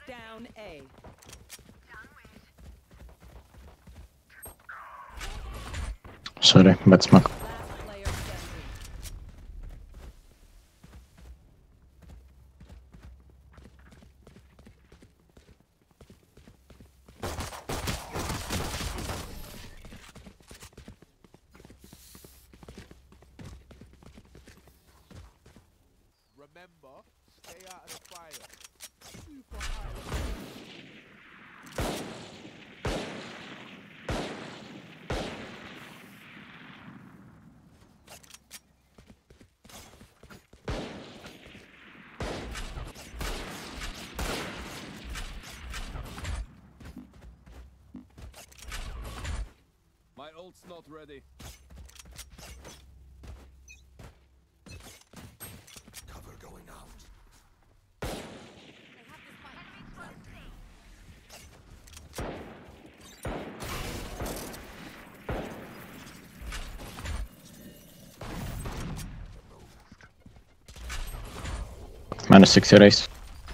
down A. Sorry, bad smoke. Last player standing. Remember, stay out of the fire. Super high. My ult's not ready. Cover going out. -60 race.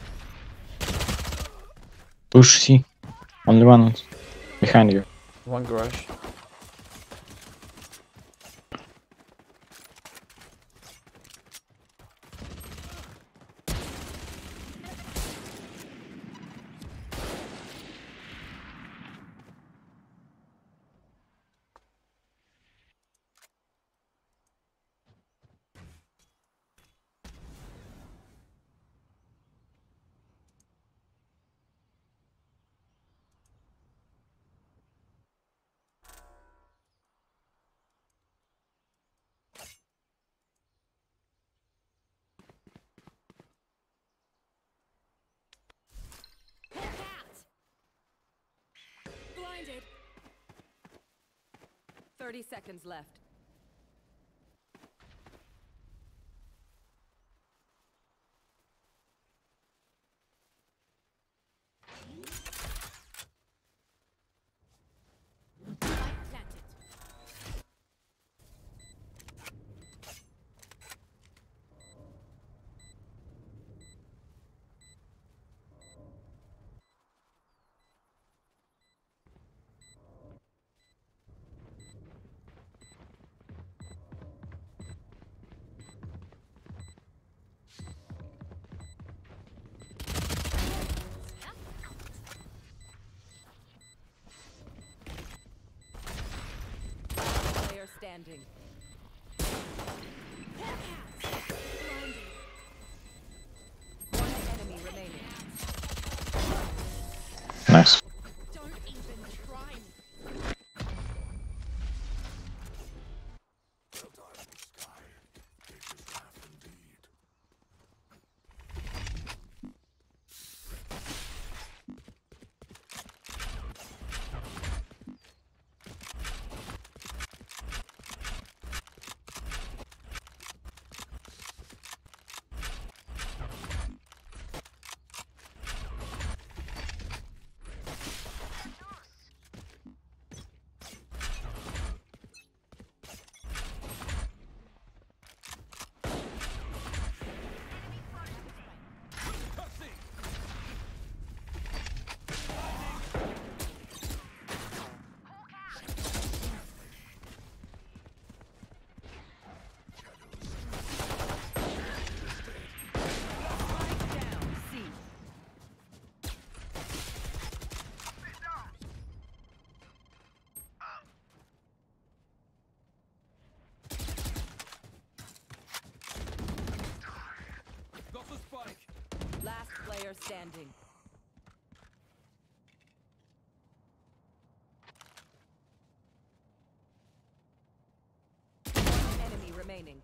Push C. Only one behind you. One garage. Blinded. 30 seconds left. Player standing. One enemy remaining. Nice. Don't even try me. Well done, Sky. It is wrath indeed. Down C. Got the spike. Last player standing. One enemy remaining.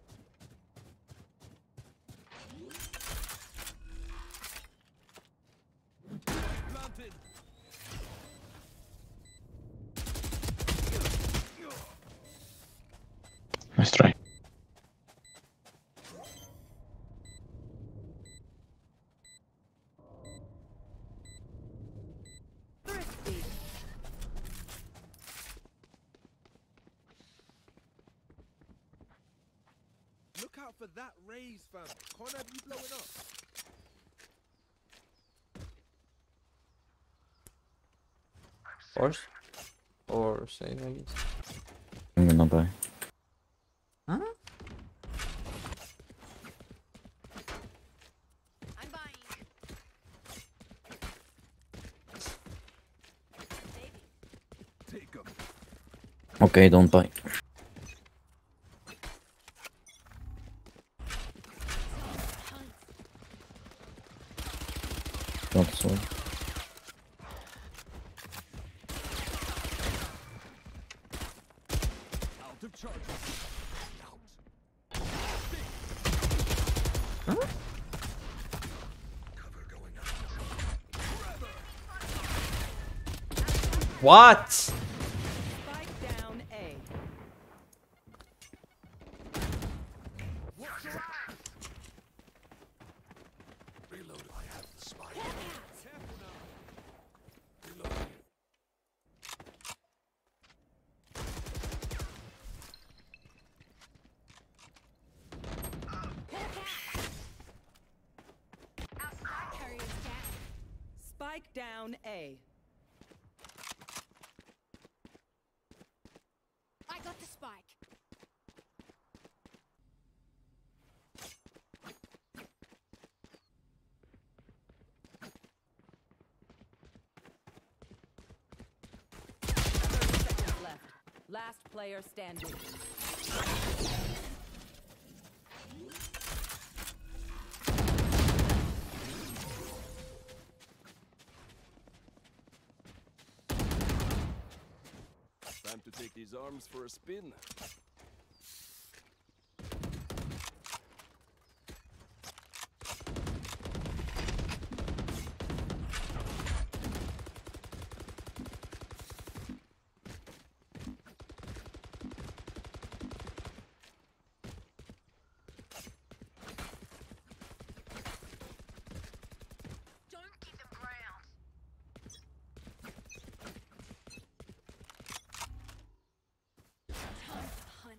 Planted. Nice try. Thrifty. Look out for that raise, fam. Can't have you blowing up. Force? Or save, I guess. I'm gonna buy. Huh? I'm buying. Take them. Okay, don't buy. Not so. Out of charges. What? Spike down A. Reload. I have the spike. Reload. Spike down A. I got the spike. Seconds left. Last player standing. Time to take these arms for a spin. Don't give them ground. Time to hunt.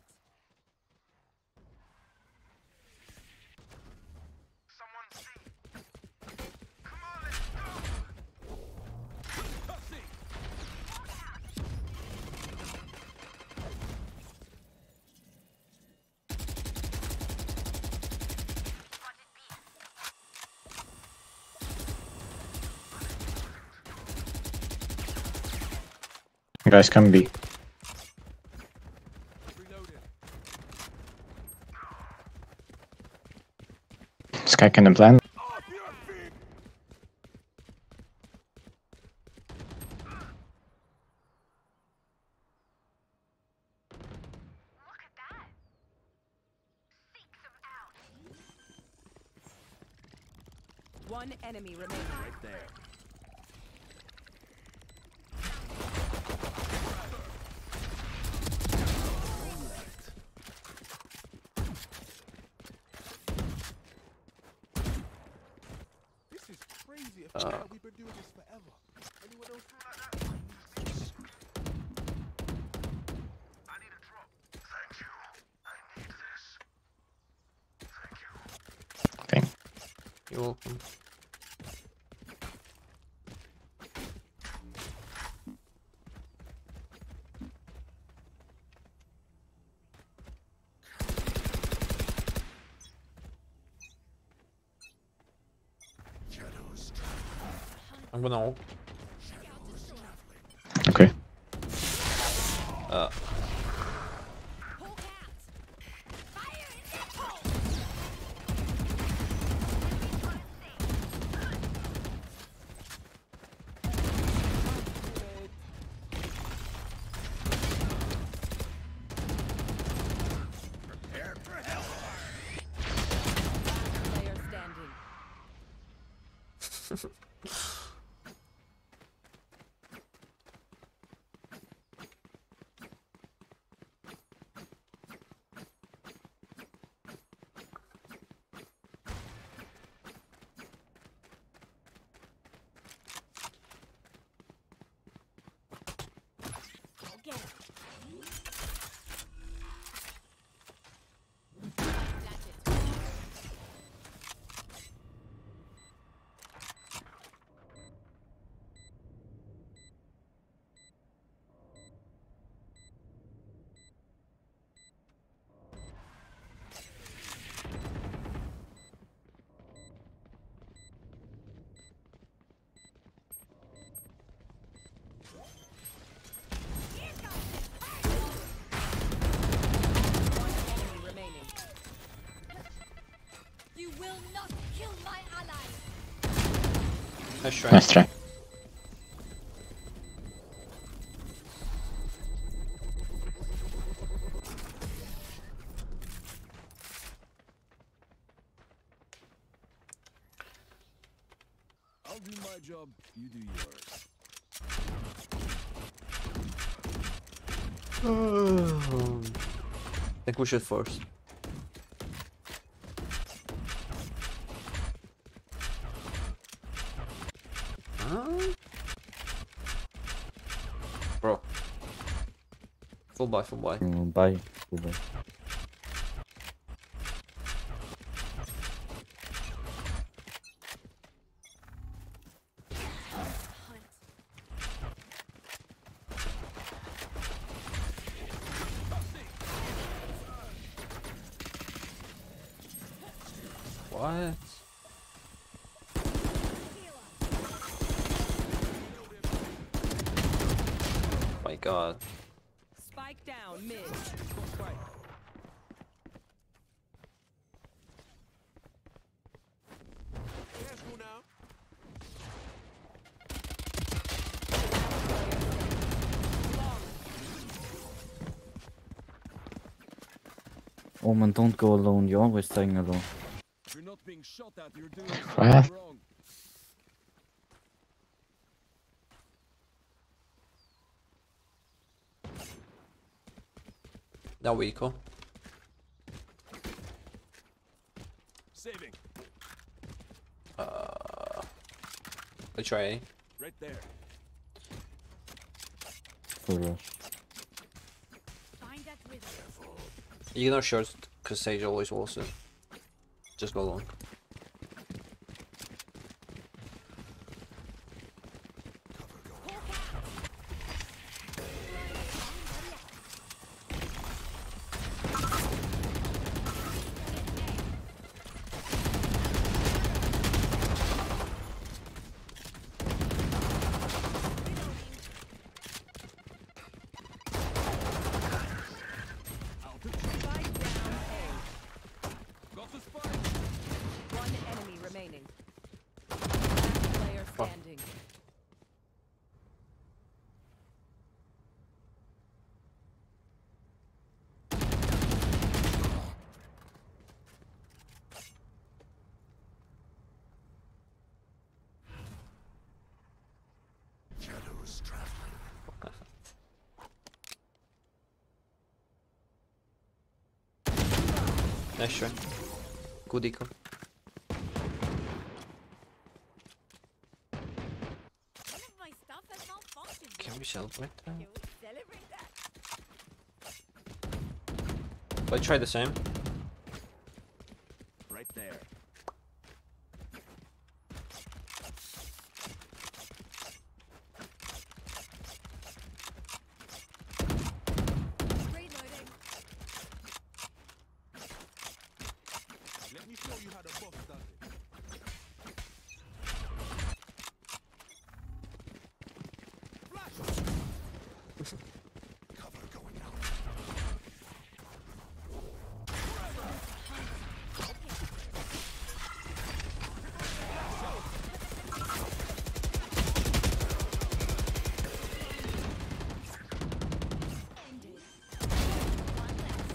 Someone see. Come on, let's go. Hussy! Guys, can be. Reloaded. Sky can plan. Off your feet. Look at that. Seek them out. One enemy remaining. Right there. This is crazy. I feel like we've been doing this forever. Anyone else feel like that? I need a drop. Thank you. I need this. Thank you. Okay. You're welcome. Shadows. I'm gonna ult. Shadows traveling. Okay. Hawk out. Fire in the hole. Prepare for hellfire. Last player standing. Go get him. That's it. Nice try. Nice try. I'll do my job, you do yours. I think we should first. Bro. Full buy, full buy. Bye. Goodbye. What? My god. Spike down mid. Careful now. Oh man, don't go alone. You're always staying alone. You're not being shot at, you're doing What? something wrong. Now we equal. Saving. I try A. Right there. Full rush. Find that wither. You can short because Sage always walls it. Just go long. Spike down A. Got the spike. One enemy remaining. Last player standing. Shadows traveling. Nice try. Good eco. One of my stuff has malfunctioned. Can we celebrate that? Can we celebrate that? I try the same. Right there. Reloading. Let me show you how the boss does it. Cover going out. Ended. One less.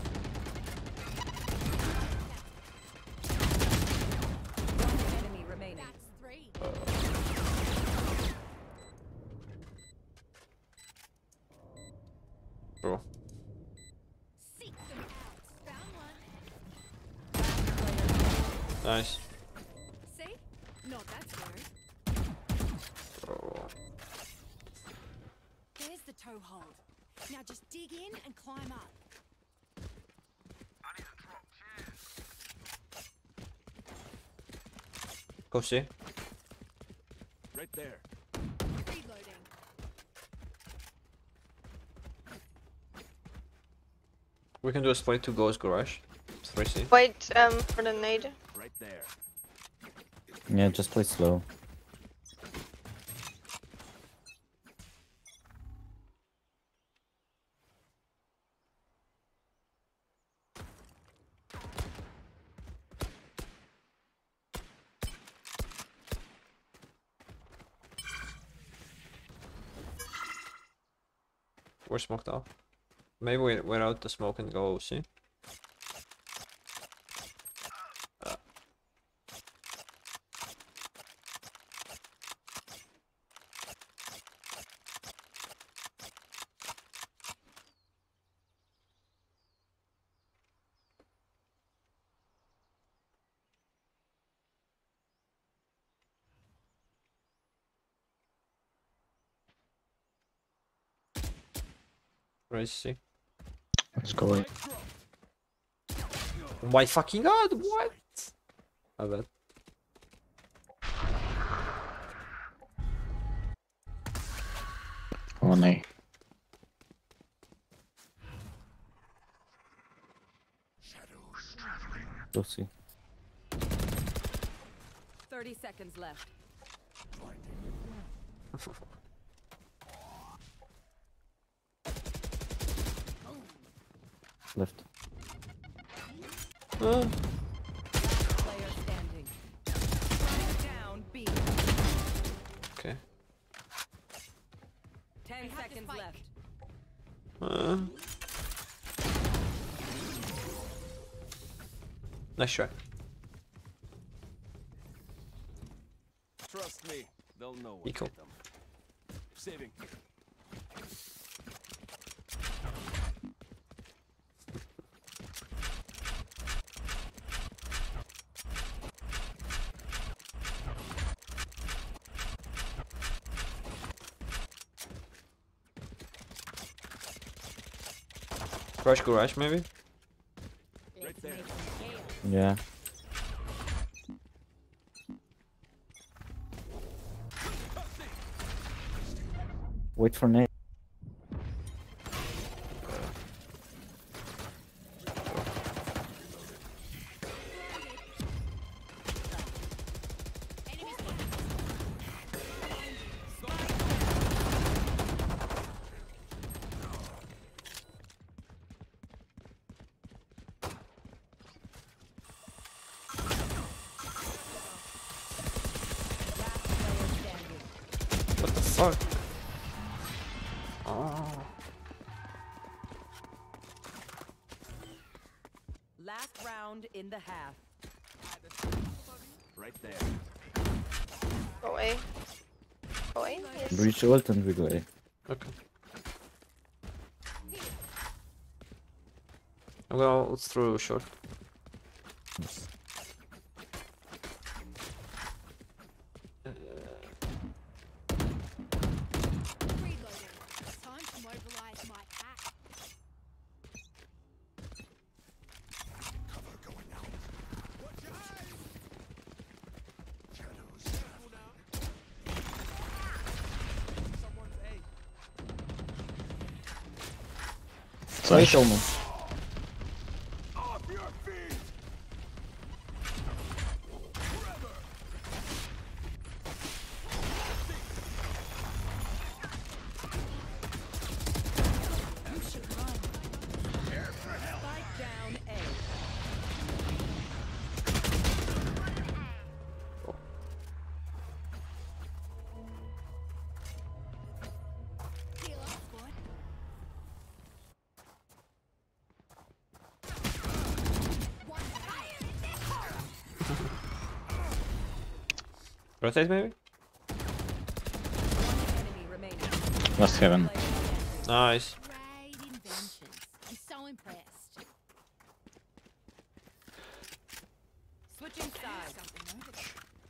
One enemy remaining. That's three. Bro. Seek them out. Found one. Nice. See? Not that scary. Bro. There's the toe hold. Now just dig in and climb up. I need a drop. Cheers. Go C. Right there. Reloading. We can do a split to Ghost Garage. 3C. Wait for the nade. Right there. Yeah, just play slow. We're smoked off. Maybe we're out the smoke and go see. Where is she? Let's go away. Oh my fucking god, what? I bet. Oh no. We'll see. 30 seconds left. Left. Player standing. Down B. Okay. 10 seconds left. Nice try. Trust me, they'll know what Eco. hit them. Saving. Rush garage maybe? Right there. Yeah. Wait for Nate. What the fuck? Oh. Last round in the half. Right there. Go away. Go away. Yes. Breach ult and we go A. Okay. I'm gonna through short. Time to mobilize my pack. Cover going out. Watch your eyes. Shadows. Careful now. Someone's A. Flash. Off your feet. Spike down A. Heal up, squad. One Rotate maybe? One enemy remaining. Last heaven. Player standing. Nice. great inventions. I'm so impressed. Switching sides. Something over there.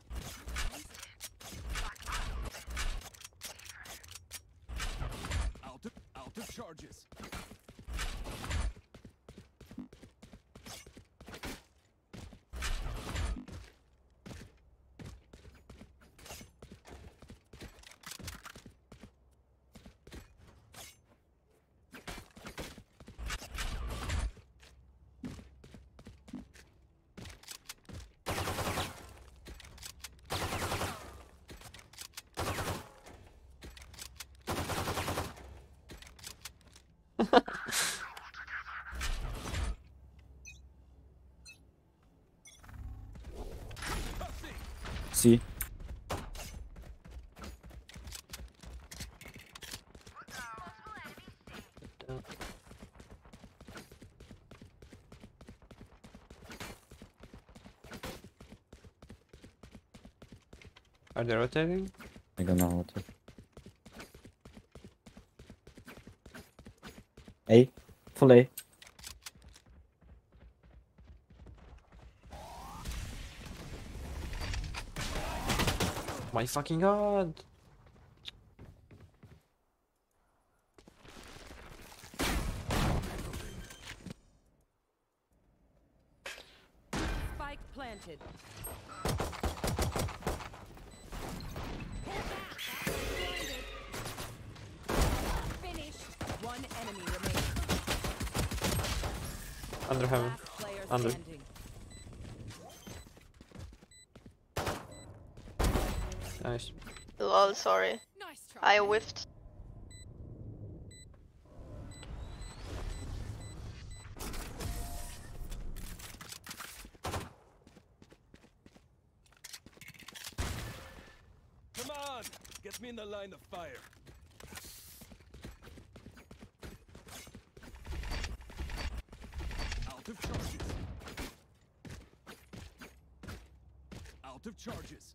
Out of charges. See? Are they rotating? I don't know what to. A. Full A. My fucking god! Spike planted. Finished. One enemy remaining. Under heaven. Last player Under. standing. Nice. Lol, sorry. Nice try. I whiffed. Come on! Get me in the line of fire. Out of charges. Out of charges.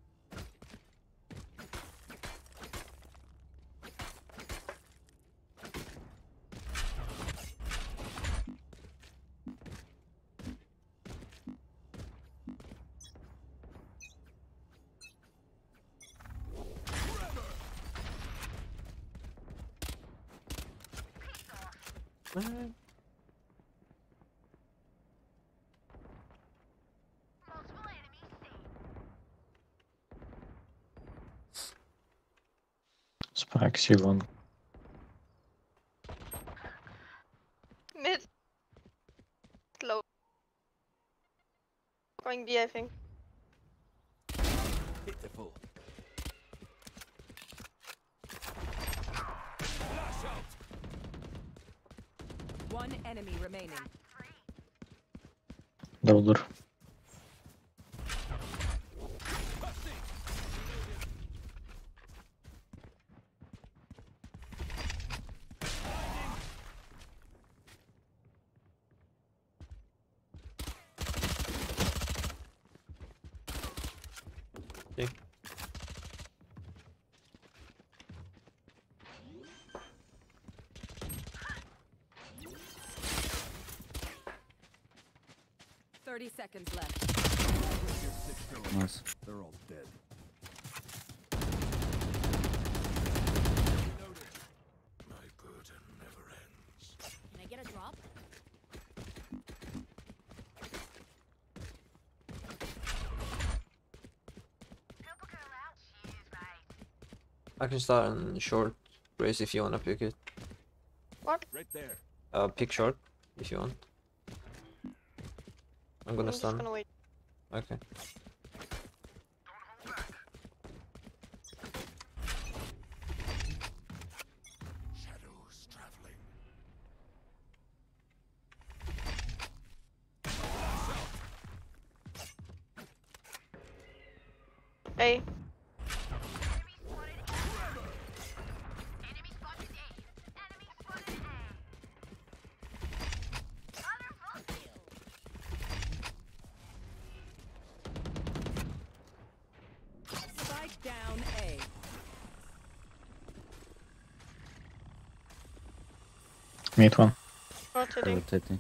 Multiple enemies seen. Spike C long. Mid. Low. Going B, I think. Pitiful. Flash out. One enemy remaining. Double door. Passing. Okay. Thirty seconds left. Nice. They're all dead. My burden never ends. Can I get a drop? Help a girl out. She's right. I can start on short race if you wanna pick it. Right there. Pick short if you want. I'm gonna I'm just stun. gonna wait. Okay. Shadows traveling. A. Enemy spotted A. Enemy spotted A. Enemy spotted A. Other full kill. Spike down A. Mid one. Rotating. Rotating.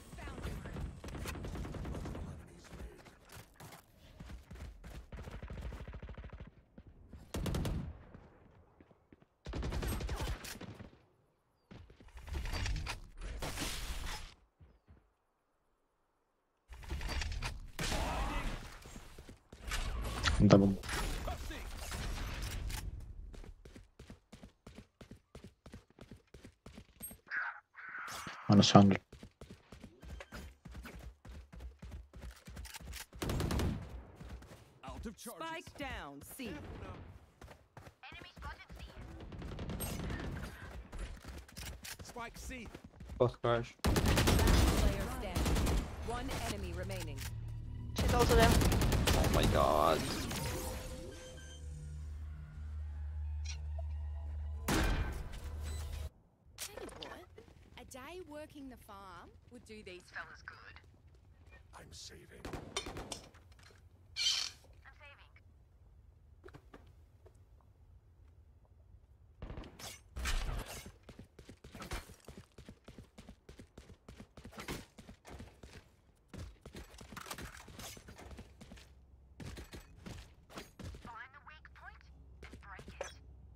Double. Minus 100. Out of charges. Spike down C. Enemy spotted C. Spike C. Both crash. Last player standing. One enemy remaining. She's also there. Oh my god. Tell you what, I day working the farm would do these fellas good. I'm saving. I'm saving. Find the weak point and break it.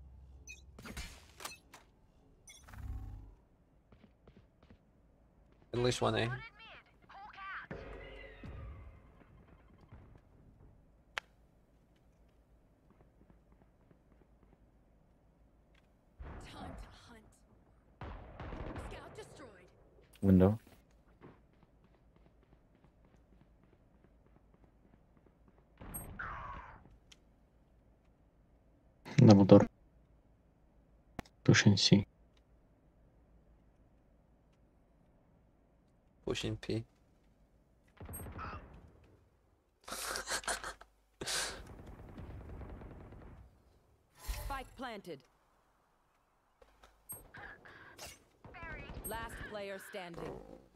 At least one A. Spotted mid. Hawk out. Time to hunt. Scout destroyed. Window. Double door. Pushing C. Pushing P. Spike planted. Buried. Last player standing.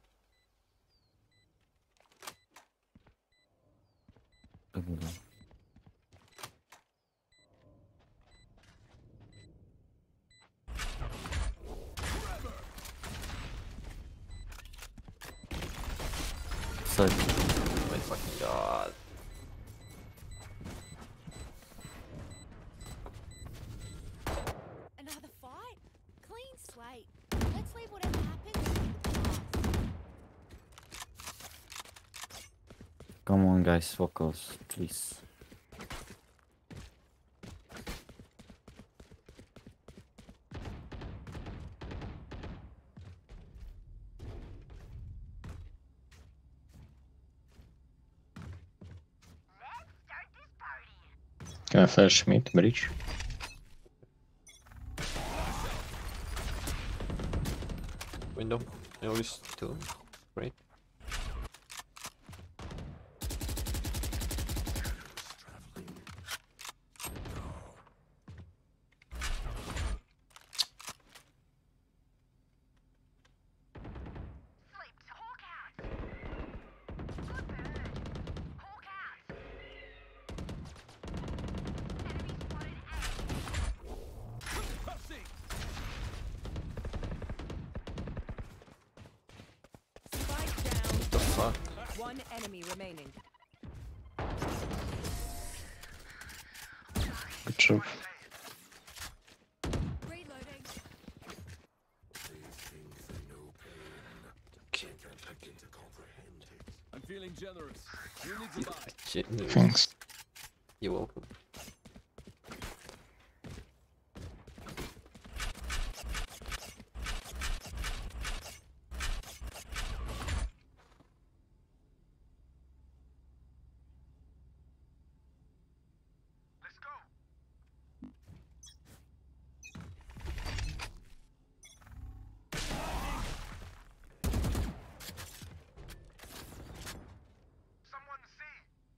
Double door. Side. Oh my fucking god. Another fight? Clean slate. Let's leave whatever happens in the past. Come on, guys, focus, please. Let's start this party. Can I flash mid bridge? Window. I always two. Great. Flipped. Hawk out. Good bird. Hawk out. Enemy spotted A. Pussy! Spike down. The fuck? One enemy remaining. Good job. Reloading. I'm feeling generous. Who needs a buy? Shit. Thanks. You're welcome. Let's go. Someone see.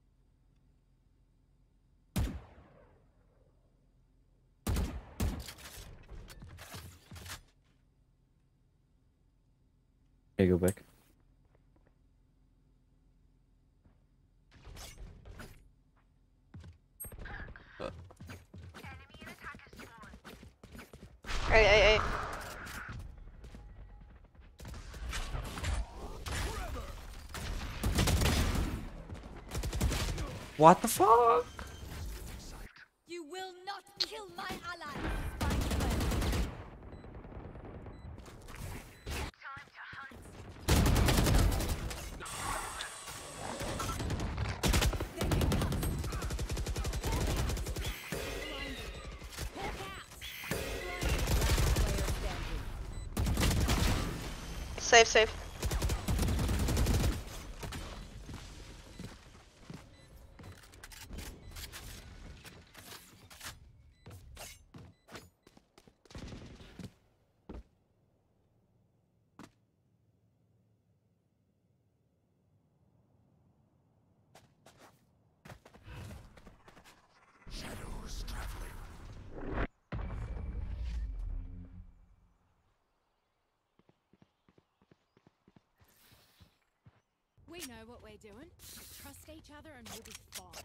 Okay, go back. Enemy and attacker spawn. Hey. What the fuck? You will not kill my ally. Spike planted. Time to hunt. Safe. Shadows traveling. We know what we're doing. Trust each other and we'll be fine.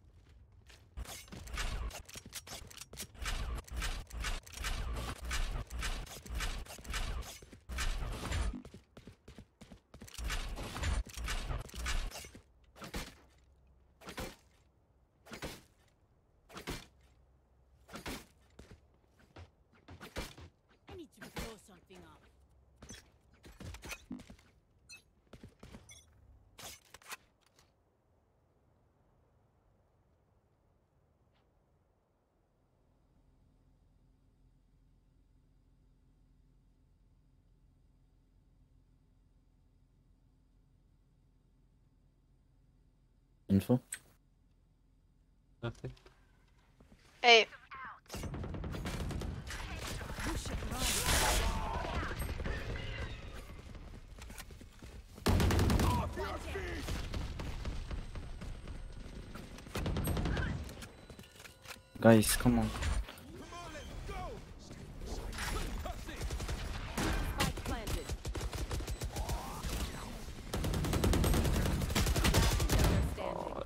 I need to blow something up. Info. Nothing. A. Guys, come on. Spike planted. Last player standing.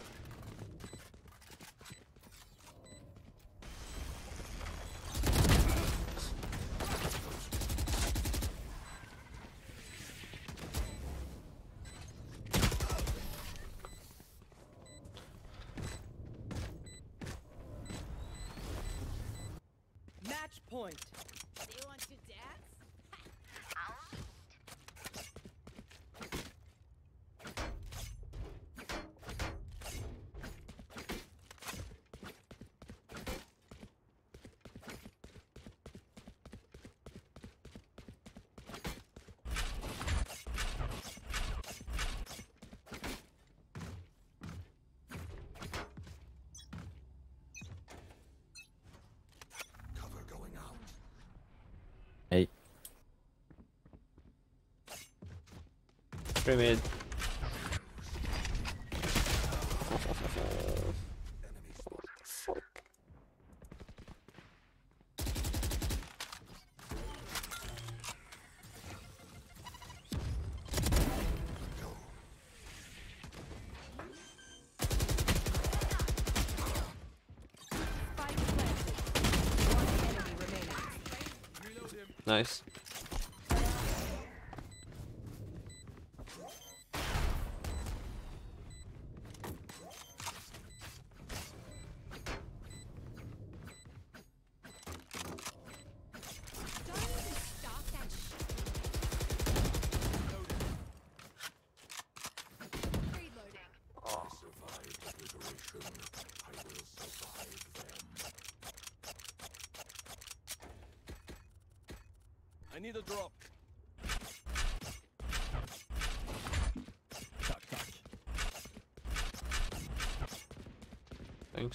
Match point. Do you want to dance? Cover going out. Hey. Pyramid. Enemy spotted. Spike planted. One enemy remaining. Reload him. Nice. Don't even start that shit. Reloading. I survived obliteration. I will survive them. I need a drop. Tack, tack. Thanks.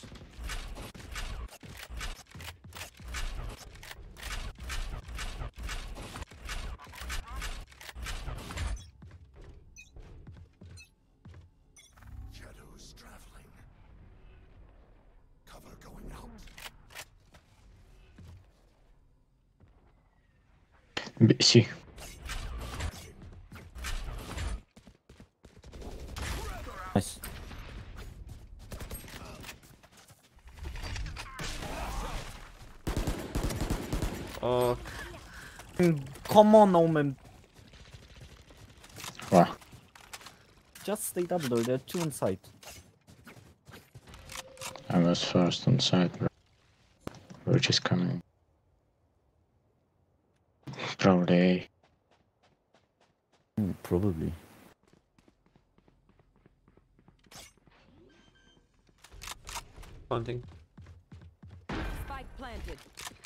Shadows traveling. Cover going out. C. Nice. Oh, Come on, Omen. Wow. Just stay double door. There are two inside. I was first on side, bro. We're just coming. Probably A. Probably. planting. Spike planted.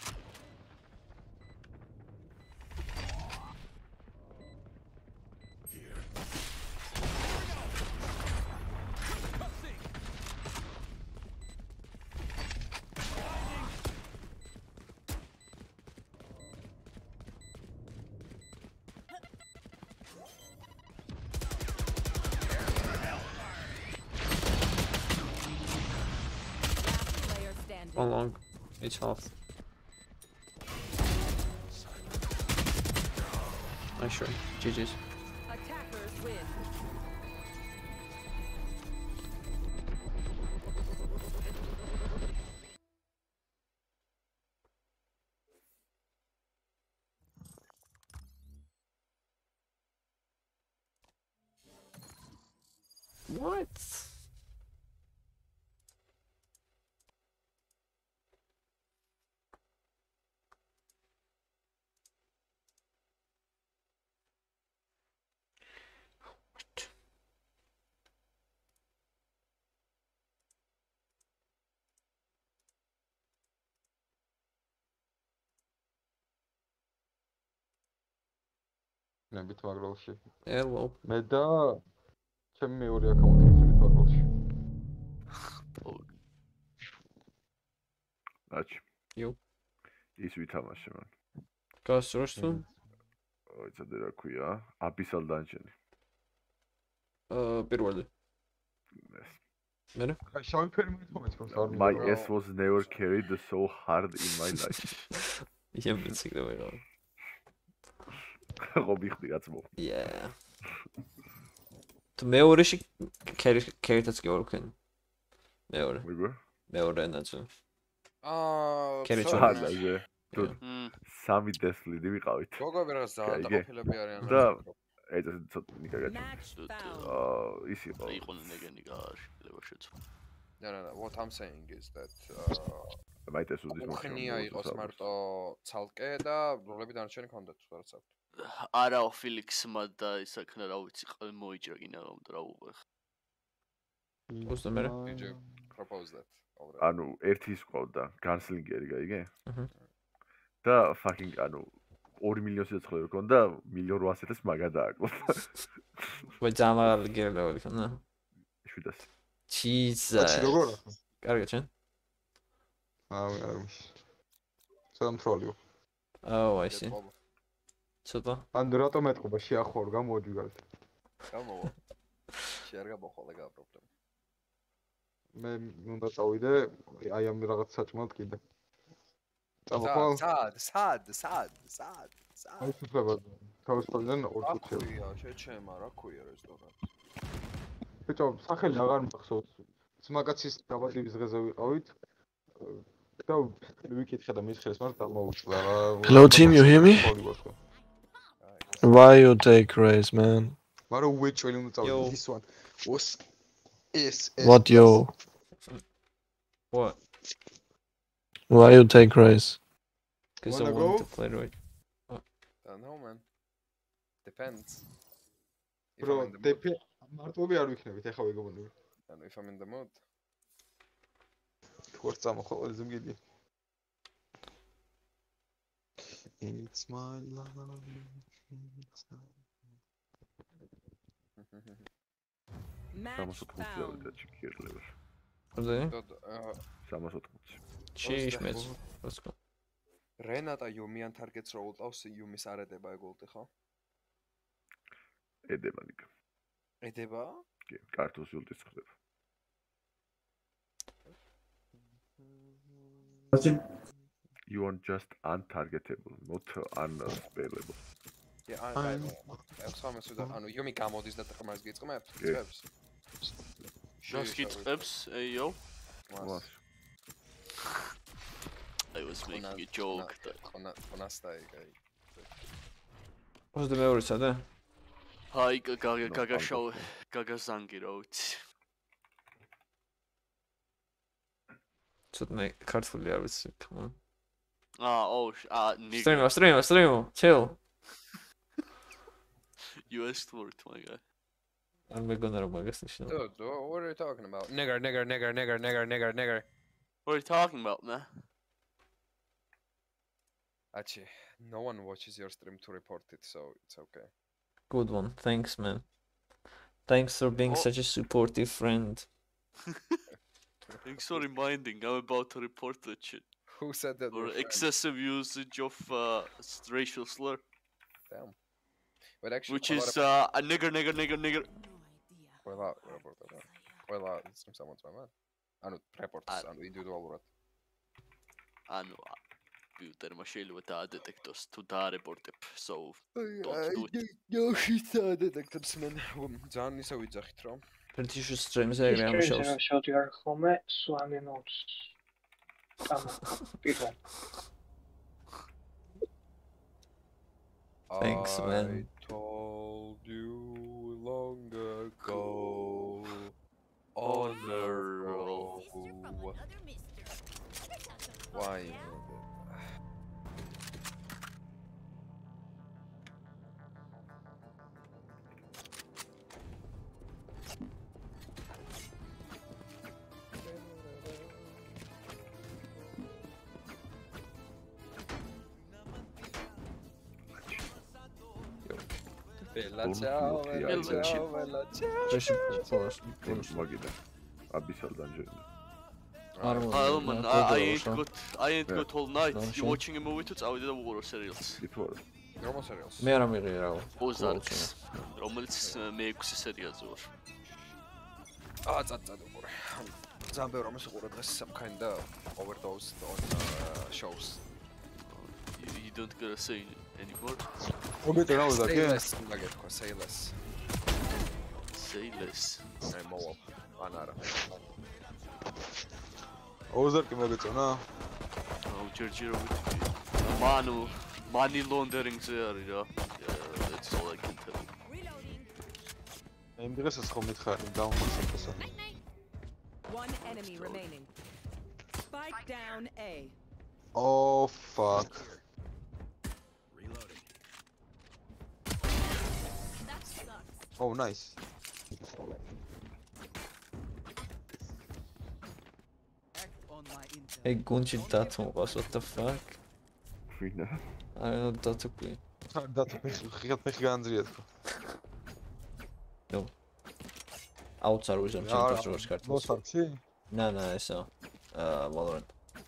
Last player standing. One long. It's half. Nice try. GG's. Attackers win. What? ნებით მაგროლში. Hello. მე და ჩემი მეორე აკაუნტი ნებით მაგროლში. აჩ. იო. ის ვითამაშე მან. გასწროს თუ? ოი, წადე რა ქვია? აბისალ დანჯენი. პირველი. მე? აი, შავი ფერი მოიწონეთ რომ არ My ass was never carried so hard in my life. იემ მიციგდა ვეღარ. ხო მიხდი რაც მო. Yeah. თუ მეორეში კერიტაც კი ვარ ვქენ. მეორე. მეგონა? მეორე ნაცო. კერიტ ჩალაზე. თუ სამი დესლიდი ვიყავით. გოგოები რაღაც დააყოფილები არიან. და ეს ცოტა ნიკაგაჩი. ის იყო. იყო ნეგენი გააში, შეიძლება შეცვლა. No, what I'm saying is that მაიტეს უდის მოხდა. ხნია იყოს მარტო ცალკე და როლები დანარჩენი კონდეთ რაც აქვს. არა, Felix-მა და ისაქნა რა ვიცი, მოიჭრა კინაღამ და რა უყურე. უსტა მე. Did you propose that already? ანუ ერთი ის ყავდა, განსლინგერი გაიგე? და fucking ანუ 2 მილიონი სიცოცხლე ქონდა, 1.800.000-ს მაგა დააკლო. ვაი ძამალ გერლოვი ხნა. 700. Jesus. როგორ ახლა? კარგი ჩენ. არ მის. სამთროლიო. Oh, I see. ცოტა. ან რატომ ეთქობა შეახوار გამოვიდგარით. გამოვა. შეარ გამოხვალე გა პრობლემა. მე უნდა წავიდე, აი ამ რაღაც საჭმელად კიდე. წამოხვალ. სად. აი შეფება. თავისუფლად ორ რა კუთხე. ქვია, შეჩემა, რა ქვია რესტორანი? ბიჭო, სახელი აღარ მახსოვს. ძმაკაცის დაბადების დღეზე ვიყავით. და ვიკითხე და მის ხელს მას დამოუჭდა. Hello team, you hear me? Why you take race, man? მაგრამ უეჭველი უნდა წავიდე this one. Is What yo? What? Why you take race? Because I want to play right. Don't know, man. Depends. Bro, მარტოვი არ ვიქნებით, ეხა ვიგობონები. ანუ if I'm in the mood. თქოს წამოხვალ ზმგიდი. It's my love. Match found. Rodei? 380. Sheesh, mate. Let's go. რენატა იუმიან თარგეტს რო ულტავს იუმის არ ედება ეგ ულტი ხო? ედება ნიკა. ედება? კი, კარტოს ულტიც ხდება. You are just untargetable, not unspellable. ანუ იუმი გამოდის და თქმას გიწყმებთ? გიწყებს. Just გიწყებს, ეიო. What? I was making a joke. ხონასტაი, კაი. What's the მეორე სადა? Hi, გაგაზანგი რა ვიცი. ცოტა მე ქართული არ ვიცი, come on. Nigga. Stream, chill. You asked for it, my guy. I'm gonna rub my guess. Dude, what are you talking about? Nigger. What are you talking about, man? Actually, no one watches your stream to report it, so it's okay. Good one, thanks, man. Thanks for being such a supportive friend. Thanks for reminding. I'm about to report that shit. Who said that? For excessive usage of racial slur. Damn. But actually, which is a nigger. Well, someone's my man. ანუ რეპორტს ანუ ინდივიდუალურად. ანუ კომპიუტერმა შეიძლება დაადეტექტოს თუ დაარეპორტებ. So don't do it. Yoshi დაადეტექტებს მენ. ძალიან ისე ვიძახით რომ. Pretty sure streams are gonna show. შოთი არ ხომე სუამენოც. Thanks, man. I told you long ago Oh no. Why? Bella ciao, bella ciao, bella ciao. Magida. Abyssal dungeon. Man, I ain't got all night. You watching a movie too? I did a war serials. Roma serials. მე რა მიღირაო. Ozarks. რომელიც მე-6 სერია ზოარ. წად უყურე. ძალიან ბევრი რამეს უყურე დღეს some kind of overdosed on shows. You don't gotta say anymore. მოგეწე რა უნდა კი? უნდა გეთქვა, say less. Say less. აი მოვა. ან არა. ოზარკი მოგეწონა? აუ ჯერჯერობით. Money laundering ზე არის რა. That's all I can tell you. იმ დღესაც ხომ მითხარი დაუნხოცებასა. One enemy remaining. Spike down A. Oh fuck. That sucks. Oh nice. Hey, გუნჩი დათმობას, what the fuck? ვინა? არა, დათქვი. დათქვი, ხიათ მეხი განძრია თქო. ნო. აუცარ ვიზამ ჩემთვის როგორც კარტას. მოსარცი? ნანა, ესა. Valorant.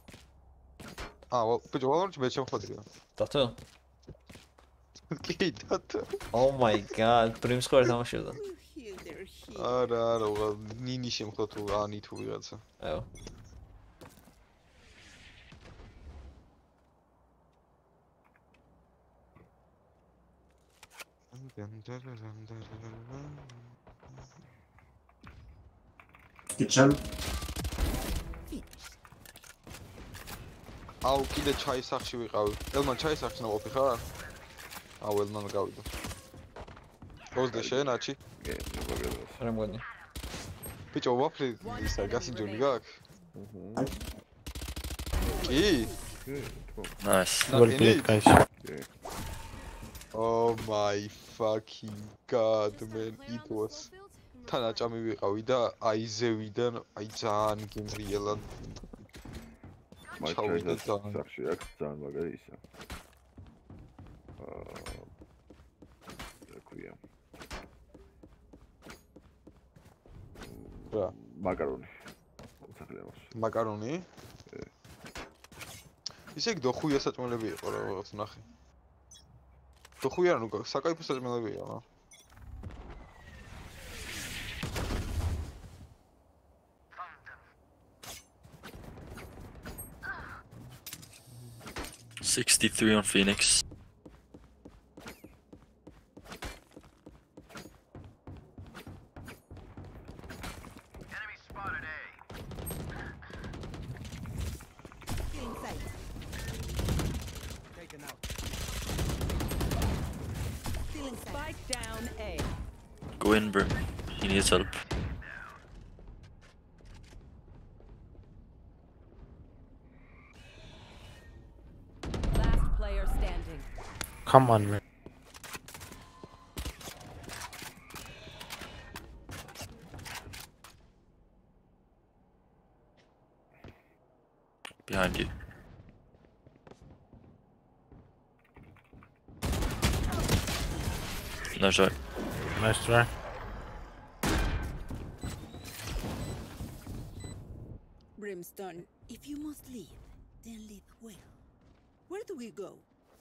ბიჭო, Valorant-ში მე შემოხვედრია. დათო? კი, დათო. Oh my god, პრიმს ხო არ თამაშობდა? არა, ნინი შემხო თუ ანი თუ ვიღაცა. აო. Kitchen. აუ, კიდე ჩაის სახში ვიყავი. ელმან ჩაის სახში ნაყოფი ხარ? აუ, ელმან გავიდა. გოზდე შენაჩი? კი, მოგეძებს. რა მგონი? ბიჭო, ვაფლი ისა გასინჯული გაქვს? კი? Nice. Well played, guys. Oh my fucking god, man, it was. თან აჭამი ვიყავი და აი ზევიდან, აი ძალიან გემრიელად. ჩავიდა სახში აქვს ძალიან მაგარი ისა. რაკუია. რა? მაკარონი. მოსახლეობას. მაკარონი? ისე იქ დოხუია საჭმელები იყო რა, რაღაც ნახე. დოხუია რა, ნუ საკაიფო საჭმელებია რა. $63 on Phoenix. Enemy spotted A. Feeling safe. Taken out. Feeling spike down A. Go in, bro. He needs help. Last player standing. Come on, man. Behind you. No shot. Nice try. Brimstone, if you must leave, then leave well. Where do we go?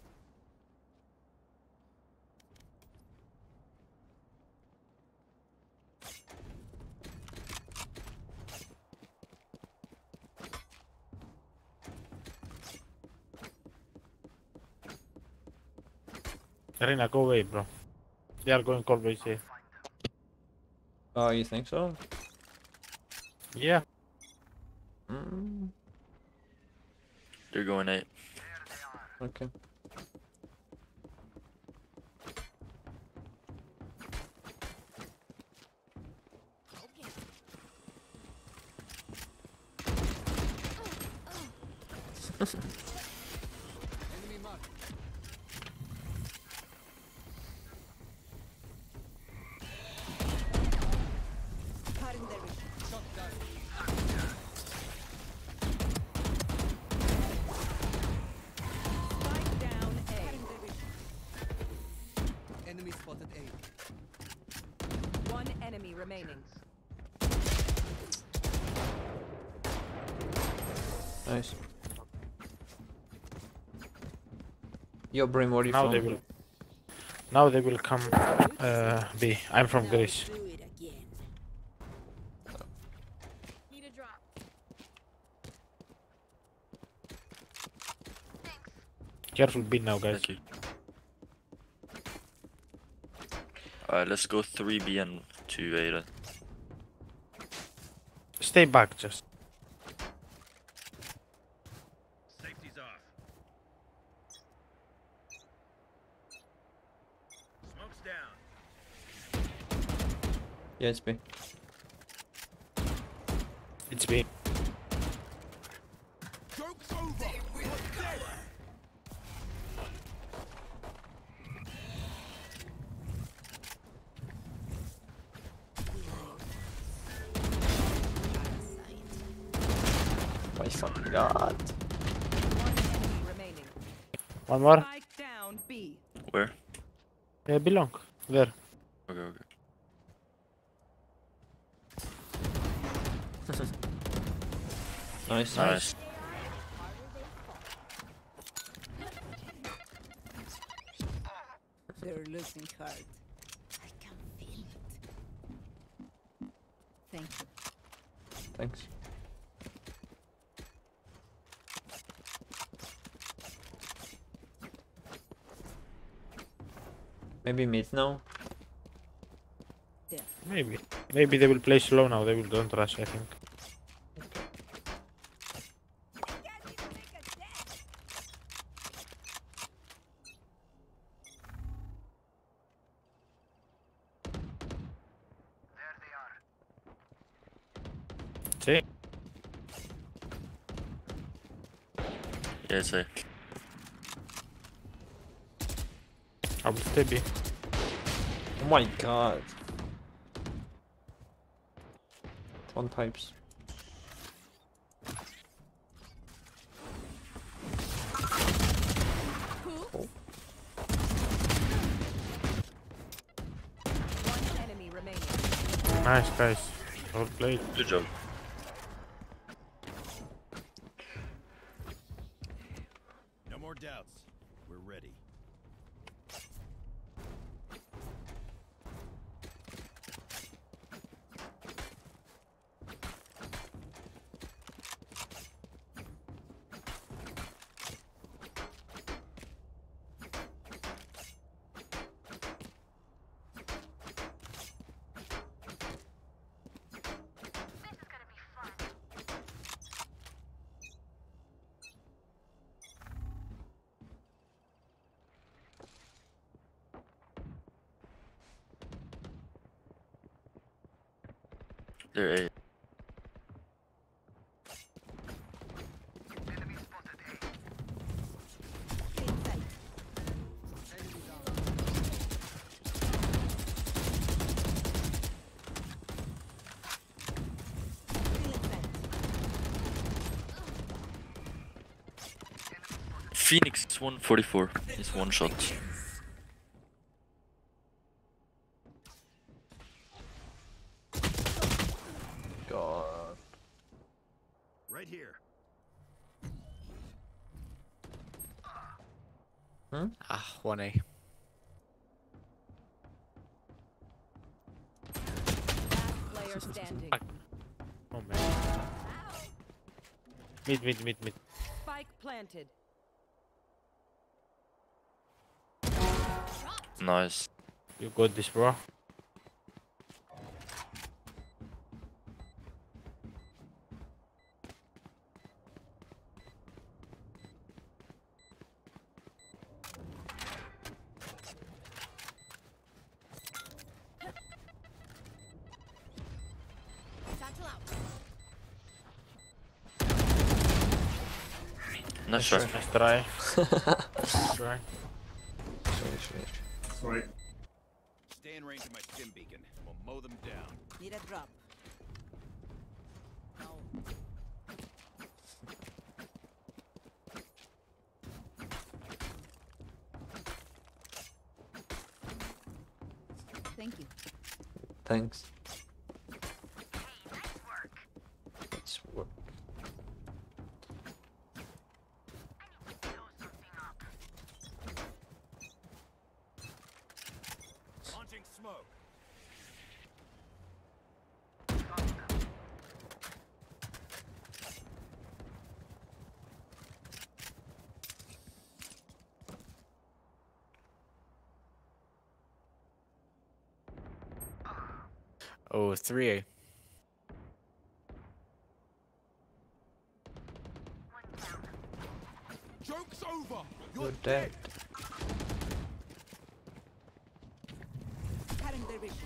Arena, go away, bro. They are going call base here. Oh, you think so? Yeah. They're going 8. Okay. Enemy spotted A. One enemy remaining. Nice. Yo, Brim, where are you Now from? they will. Now they will come. B. I'm from Greece. Need a drop. Careful B now, guys. Thank you. Alright, let's go 3B and 2A then. Stay back, just. Safety's off. Smoke's down. Yeah, it's B. It's B. Joke's over. We're dead. My fucking god. One enemy remaining. One more. Spike down B. Where? Belong. There. Okay, okay. Nice. Nice. They're losing hard. I can feel it. Thank you. Thanks. Maybe mid now? Maybe. Maybe they will play slow now. They will don't rush, I think. See? Yeah, it's A. I will stay B. Oh my god. One pipes. Oh. One enemy remaining. Nice, guys. Well played. Good job. No more doubts. We're ready. They're A. Phoenix is 144. It's one shot. God. Right here. Hmm? Ah, 1A. Player standing. Oh man. Mid. Spike planted. Nice. You got this, bro. Nice try. Nice try. Nice try. Sorry. Stay in range of my stim beacon. We'll mow them down. Need a drop. Thank you. Thanks. Let's work. Launching smoke. Oh, 3A. Joke's over. You're dead. Cutting their vision.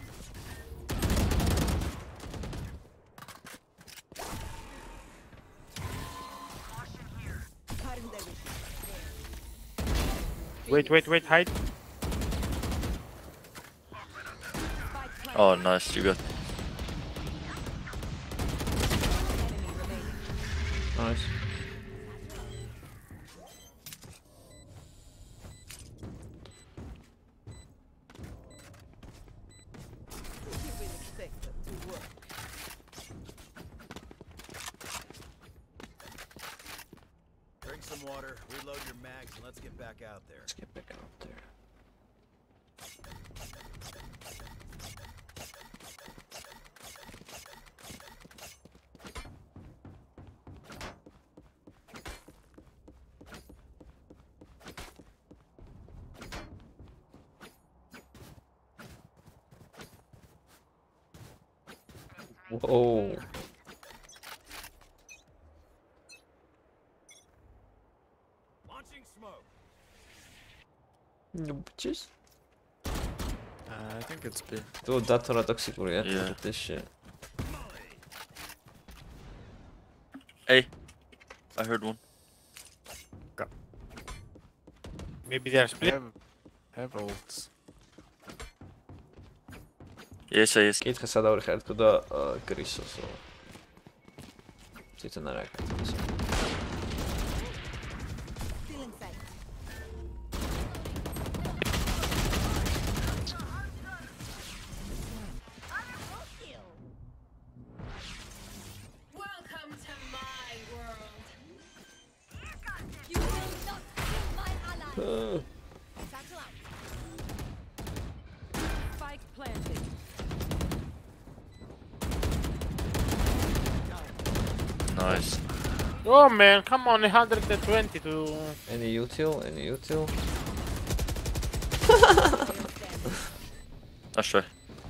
Cutting their vision. Wait, hide. Oh, nice. You good? Nice. You will expect them to work. Drink some water, reload your mags, and let's get back out there. Let's get back out there. Whoa. Launching smoke. No bitches. I think it's B. Dude, that Tora toxic yeah. Yeah. Look at this shit. Hey, I heard one. Maybe they're split. Have ults. Yes, yes. კითხე სადავრი ხარ თუ და გრისოსო. ციტა რა კეთებს. Still in sight. Welcome to my world. You will not kill my ally. Satchel out. Spike planted. Nice. Oh man, come on, 120 to... Any util? Any util? Nice try.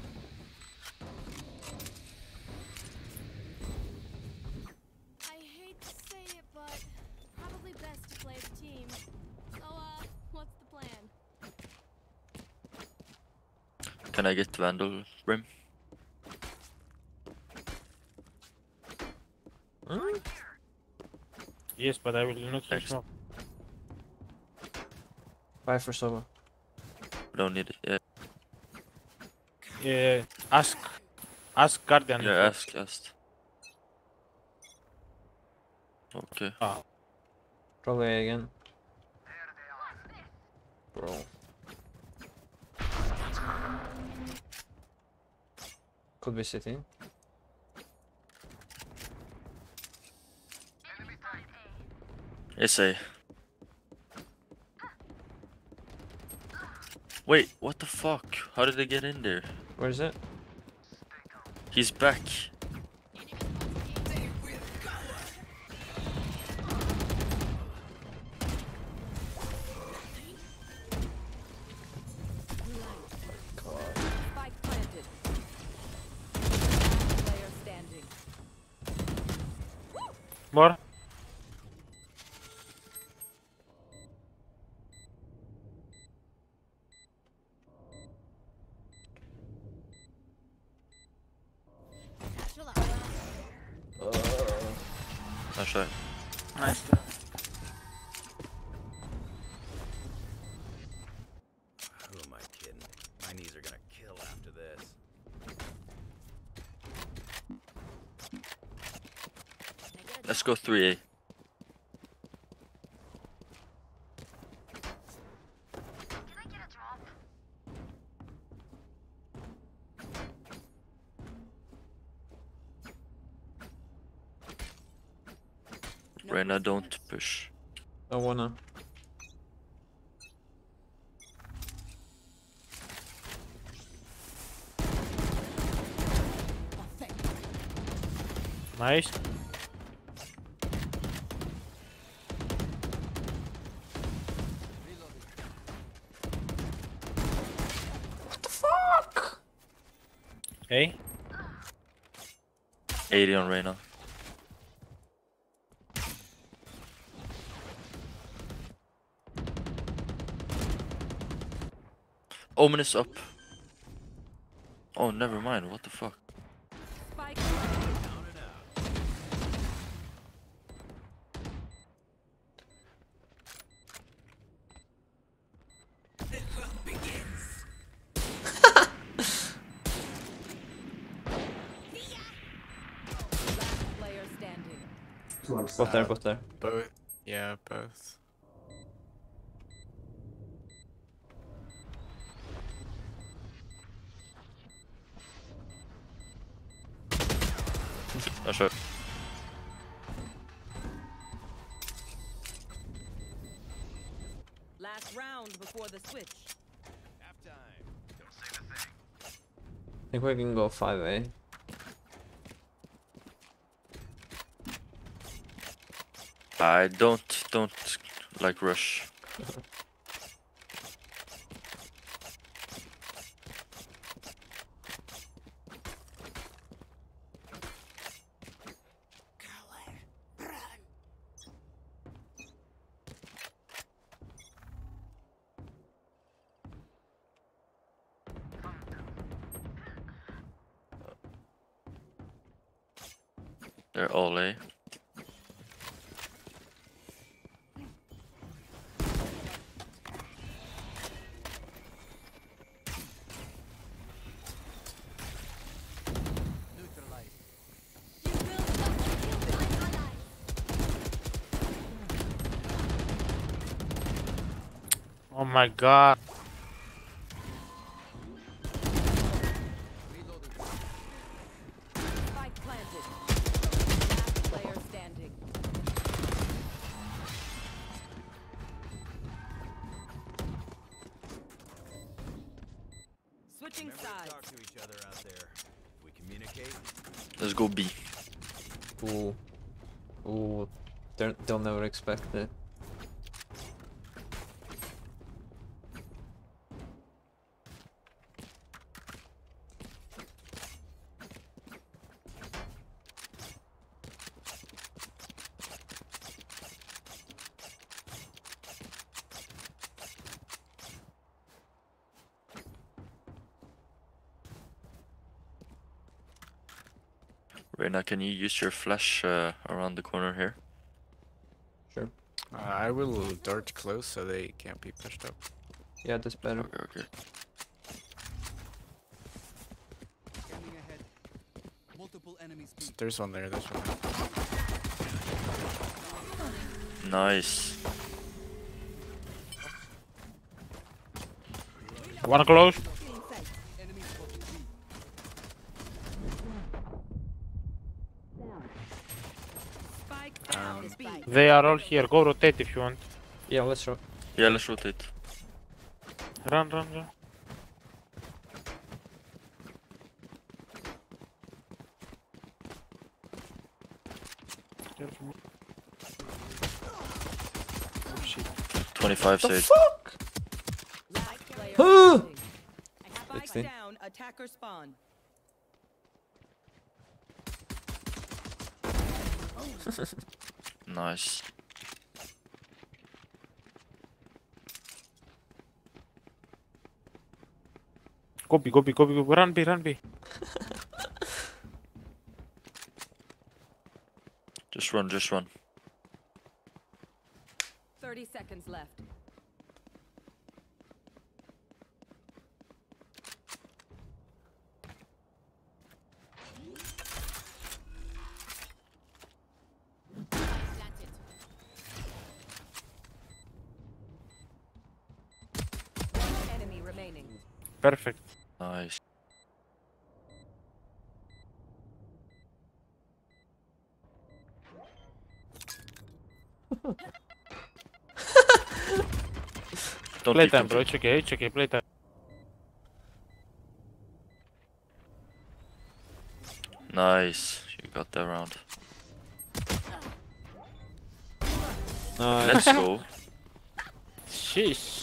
I hate to say it, but probably best to play as a team. So, what's the plan? Can I get Vandal Rim? Yes, but I will not use smoke. Bye for Sova. Don't need it. Yeah. Yeah, ask Guardian. Yeah, ask. Okay. Ah. Probably again. Bro. Could be sitting. SA. Wait, what the fuck? How did they get in there? Where is it? He's back. Spike planted. Player standing. More? Satchel out. Nice try. Nice. Let's go 3A. Reyna, don't push. I wanna. Nice. What the fuck? Hey. 80 on Reyna. Omen is up. Oh, never mind. What the fuck? Both there, both there. Both. Yeah, both. That's right. Last round before the switch. Halftime. Don't say the thing. I think we can go 5A. I don't like rush. They're all A. Oh my god. Spike planted. Last player standing. Switching Remember sides. to talk to each other out there. If we communicate. Let's go B. Ooh. Ooh. They'll never expect it. Reyna, can you use your flash around the corner here? Sure. I will dart close so they can't be pushed up. Yeah, that's better. Okay. Scanning ahead. Multiple enemies. There's one there. There's one there. Nice. One close. They are all here. Go rotate if you want. Yeah, let's rotate. Yeah, let's rotate. Run, run, run. Oh shit. 25 The sage. fuck? Last player Huh? standing. Spike 16. down. Attacker spawn. Nice. Go B, go B, go B, go B. Run B, run B. Just run, just run. 30 seconds left. perfect. Nice. Don't peek, Playtime, don't bro. peek. It's okay, playtime. Nice. You got that round. Nice. Let's go. Sheesh.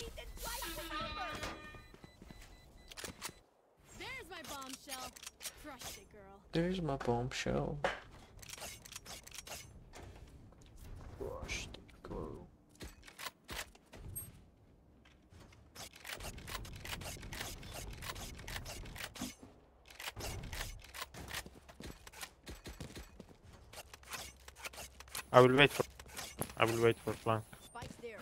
There's my bombshell. Crushed it, girl. There's my bombshell. Crushed it, girl. I will wait for flank. Spike's there.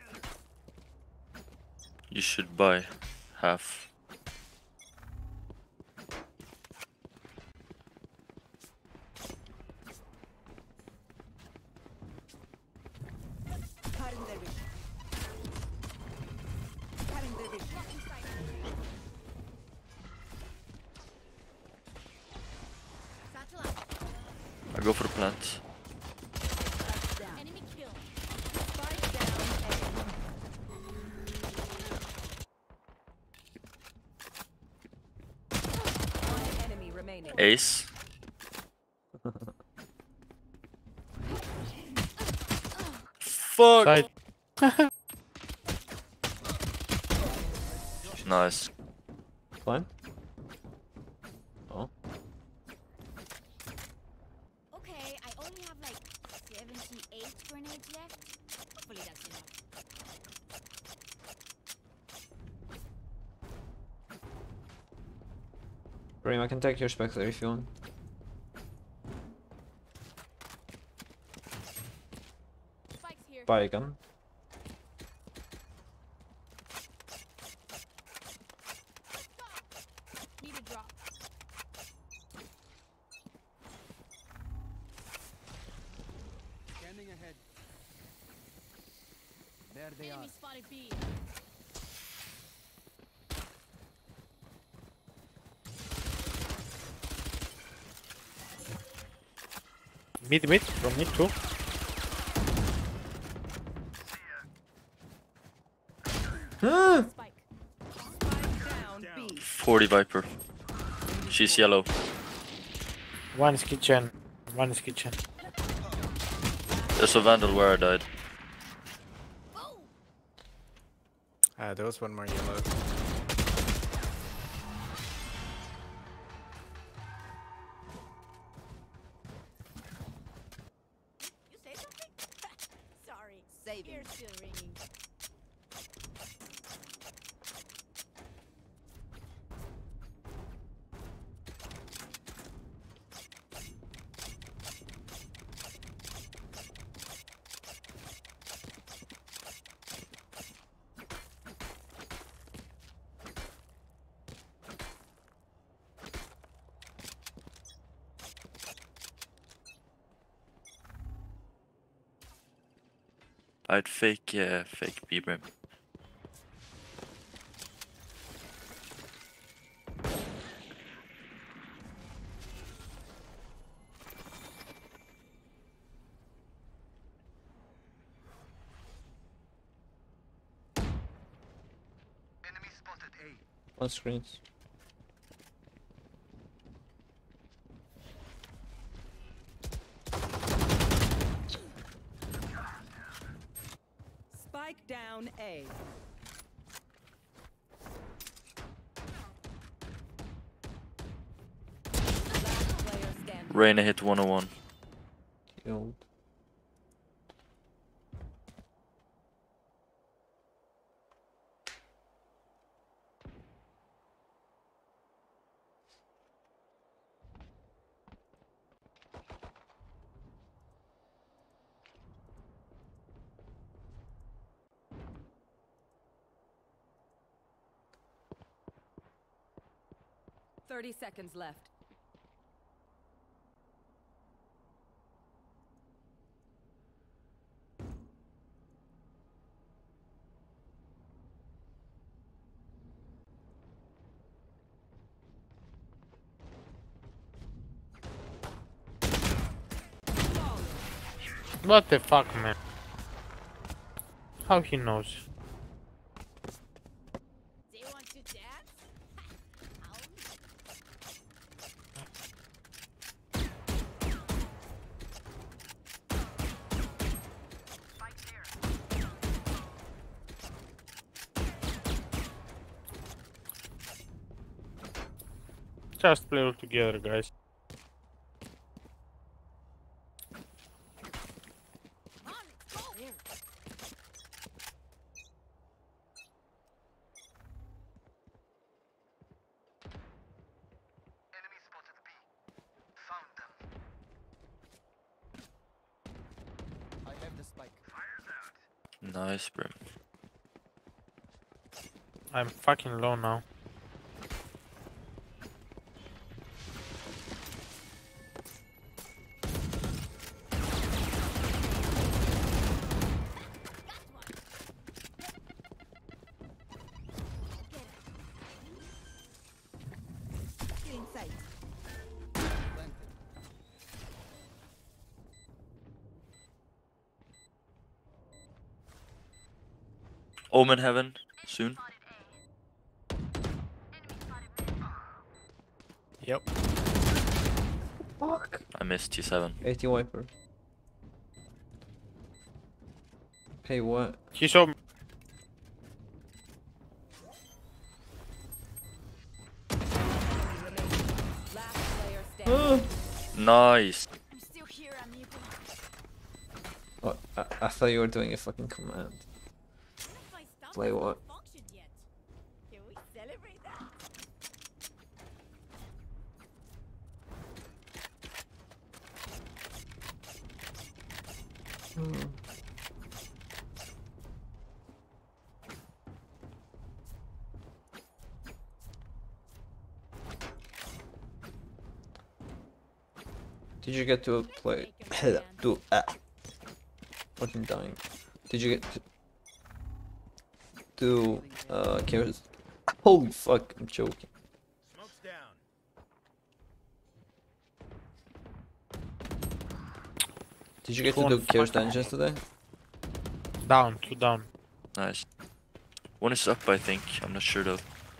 You should buy half. Cutting their vision. Cutting their vision. Satchel out. I go for the plant. Enemy kill. Spike down. One enemy remaining. Ace. Fuck. Side. Nice. Fine. Oh. Okay, I only have like 78 grenades left. Hopefully that's enough. Brim, I can take your Spectre if you want. Spike's here. Buy again. Need a drop. Scanning ahead. There they Enemy are. spotted B. Mid, from mid too. Spike. Spike down. B. 40 Viper. She's yellow. One is kitchen. One is kitchen. There's a Vandal where I died. There was one more yellow. You say something? Sorry. Saving. Ear still ringing. I'd fake B-Brim. On screens. Spike down A. Last player standing. Reyna hit 101. Killed. Thirty seconds left. What the fuck, man? How he knows? Do you want to dance? Just play all together, guys. Nice, bro. I'm fucking low now. Inside. Omen heaven soon. Yep. Fuck. I missed T7. 80 wiper. Hey, what? He saw me. Last player standing. Nice. I'm still here, amigo. Oh, I thought you were doing a fucking command. My stomach Play what? hasn't functioned yet. Can we celebrate that? Did you get to play? Fucking dying. Did you get to Chaos? Holy fuck! I'm choking. Smoke's down. Did you get to do Chaos Dungeons today? Down, 2 down. Nice. One is up, I think. I'm not sure though.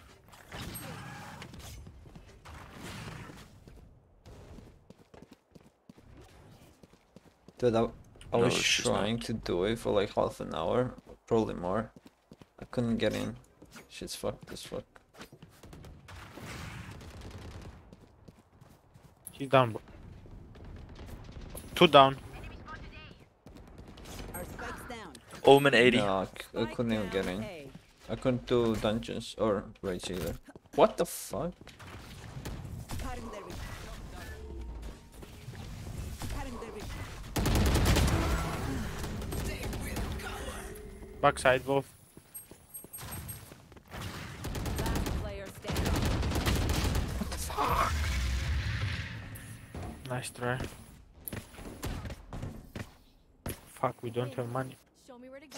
Dude, I No, was she's trying not. to do it for like half an hour, probably more. I couldn't get in. Shit's fucked as fuck. He's down, bro. 2 down. Our spike's down. Omen 80. No, I couldn't even get in. I couldn't do dungeons or raids either. What the fuck? Cutting their vision. Cutting their vision. Backside both. Last player standing. Fuck. Nice try. Fuck, we don't have money. Show me where to go.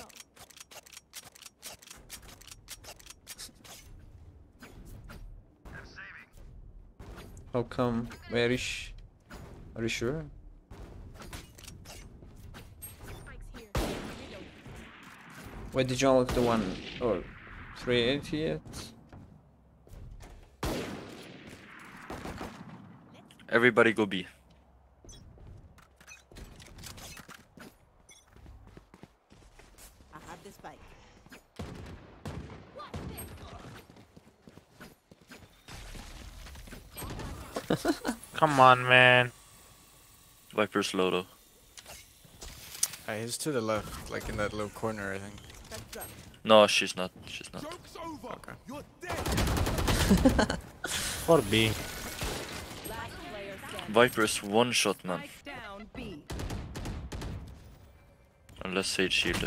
How come? Where is? Are you sure? Wait, did you unlock the one or 380 yet? Everybody go B. I have the spike. Come on, man. Viper's low though. He's to the left, like in that little corner, I think. No, she's not. She's not. Okay. Or B. Viper's one shot, man. Down B. Unless Sage shielder.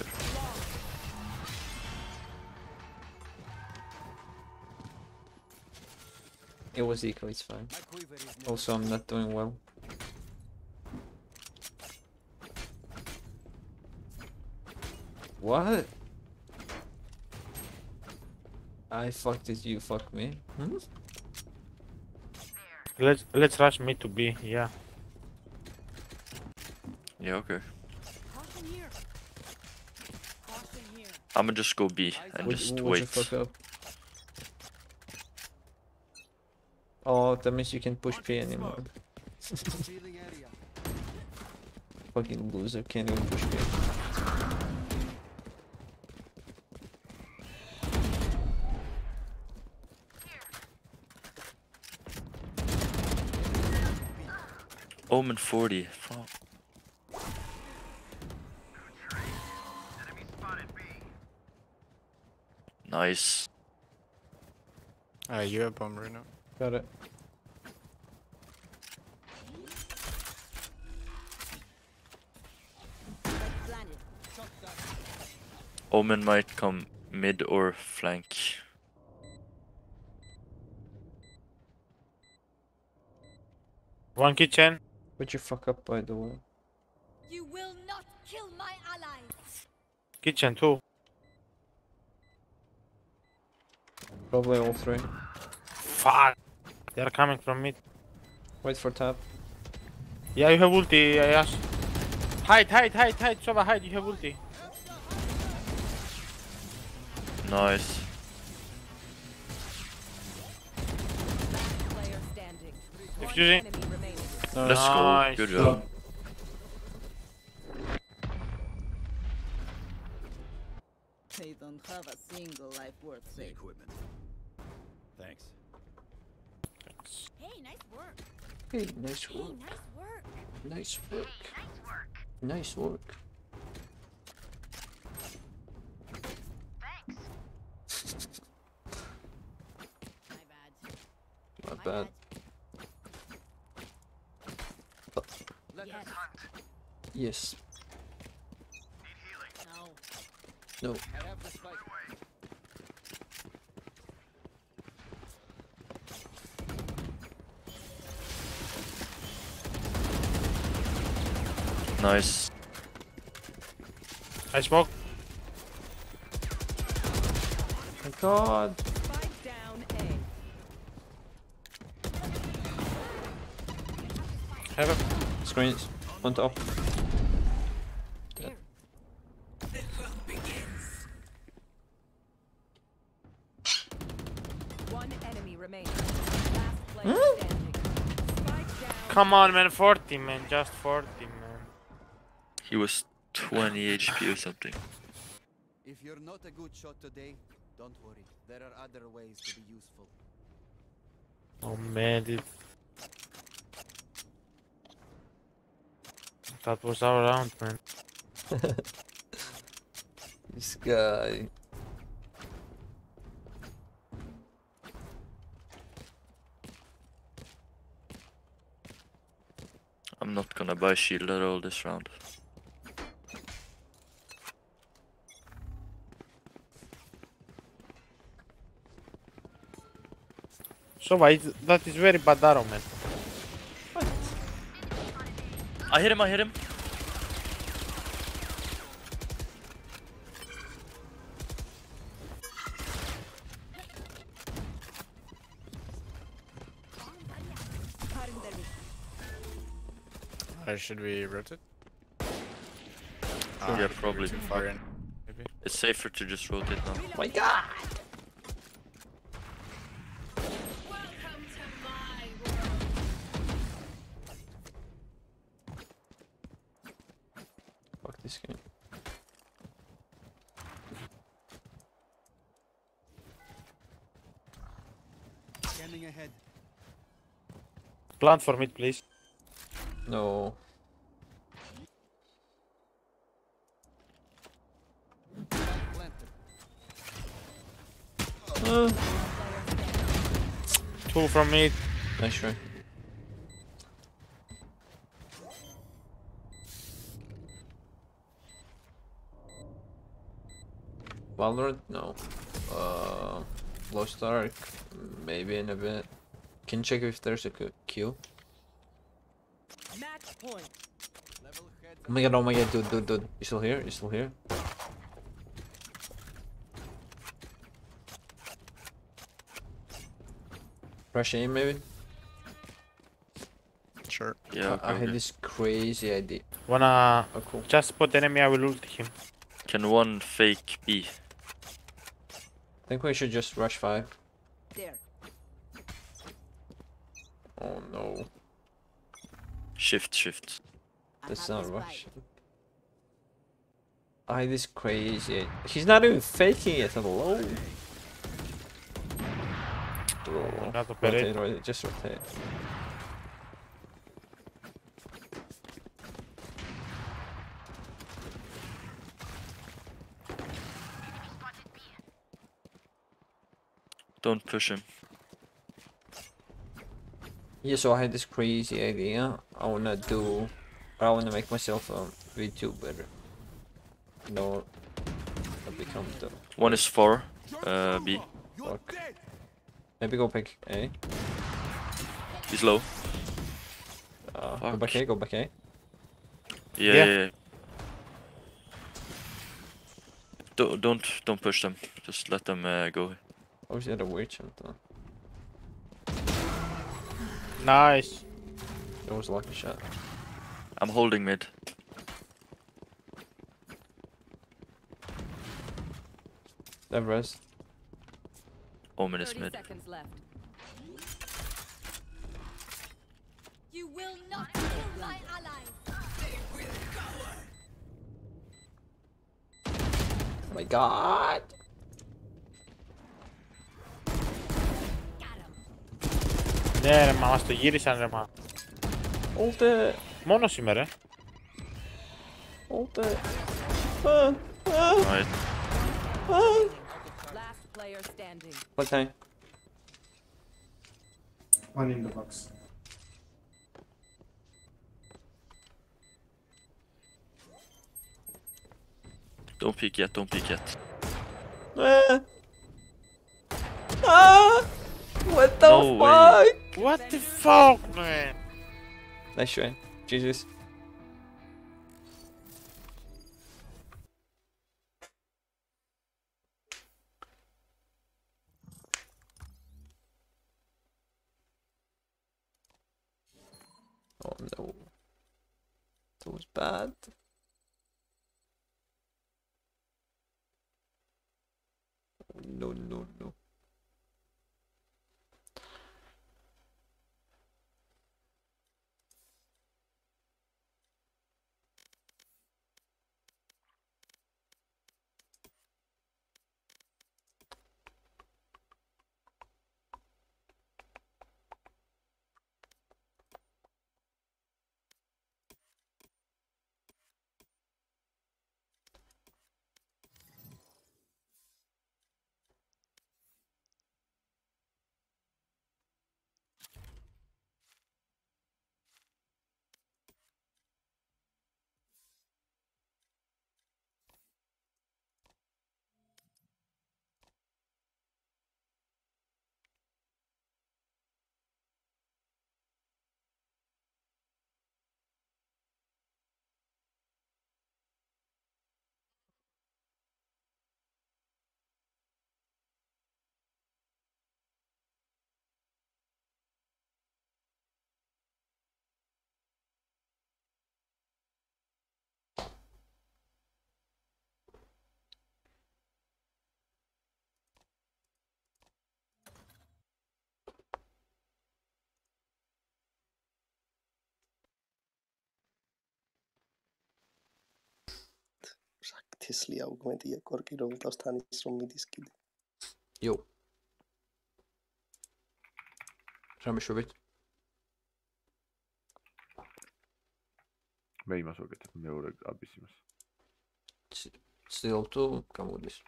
It was equal, it's fine. Also, I'm not doing well. What? I fucked it, you fuck me. Hmm? Let's rush mid to B, yeah. Yeah, okay. I'ma just go B and just wait. Fuck up? Oh, that means you can't push P anymore. Fucking loser, can't even push P. Omen 40. Fuck. Nice. You have bomb right now. Got it. Omen might come mid or flank. One kitchen. Would you fuck up, by the way? You will not kill my allies. Kitchen too. Probably all three. Fuck. They are coming from mid. Wait for tap. Yeah, you have ulti, Ash. Hide, Sova, hide, you have ulti. Nice. Diffusing. Let's go. Good job. They don't have a single life worth saving. Equipment. Thanks. Hey, nice work. Hey, nice Hey, work. nice work. Nice work. Nice work. My Not bad. Yes. Yes. No. No. I have the spike. Nice. I smoke. My god. Spike down A. Have a Screens. On top. One enemy remaining. Last player standing. Spike down. Come on, man. 40, man. Just 40, man. He was 20 HP or something. If you're not a good shot today, don't worry. There are other ways to be useful. Oh, man. That was our round, man. This guy. I'm not gonna buy shield at all this round. So why that is very bad arrow, man. I hit him. Should we rotate? Yeah, probably. Too far in. Maybe. It's safer to just rotate now. Oh my god! Fuck this game. Scanning ahead. Plant for mid, please. No. Two from mid. Nice try. Valorant? No. Lost Ark? Maybe in a bit. Can you check if there's a queue? Match point. Oh my god, dude. You still here? You still here? Rush aim maybe? Sure. Yeah. I had this crazy idea. Wanna Oh, cool. just spot enemy, I will ult him. Can one fake B? I think we should just rush 5. There. Oh no. Shift. That's not rush. Hyde is crazy. He's not even faking it at all. Bro. Rotate, just rotate. Don't push him. Yeah, so I had this crazy idea. I wanna make myself a VTuber. You know, I become the... One is 4, B. Fuck. Maybe go pick A. He's low. Go back A, go back A. Yeah. Don't push them. Just let them go. Oh, she had a weird jump though. Nice. That was a lucky shot. I'm holding mid. That res. Omen is mid. Seconds left. You will not kill my allies. Oh my god. Ναι ρε μα, μας το γύρισαν ρε μα. Ulte. Μόνος είμαι ρε. Ulte. Right. Last player standing. What time? One in the box. Don't peek yet. What the No fuck? way. What the fuck, man? Nice try. Jesus. Oh no. That was bad. No. თესლი აუგმენტია კორკი რომ უტავს თანის რომ მიდის კიდე. Yo. Rameshobit. მე იმას ვაკეთებ, მეორე აბის იმას. Still to გამოდის.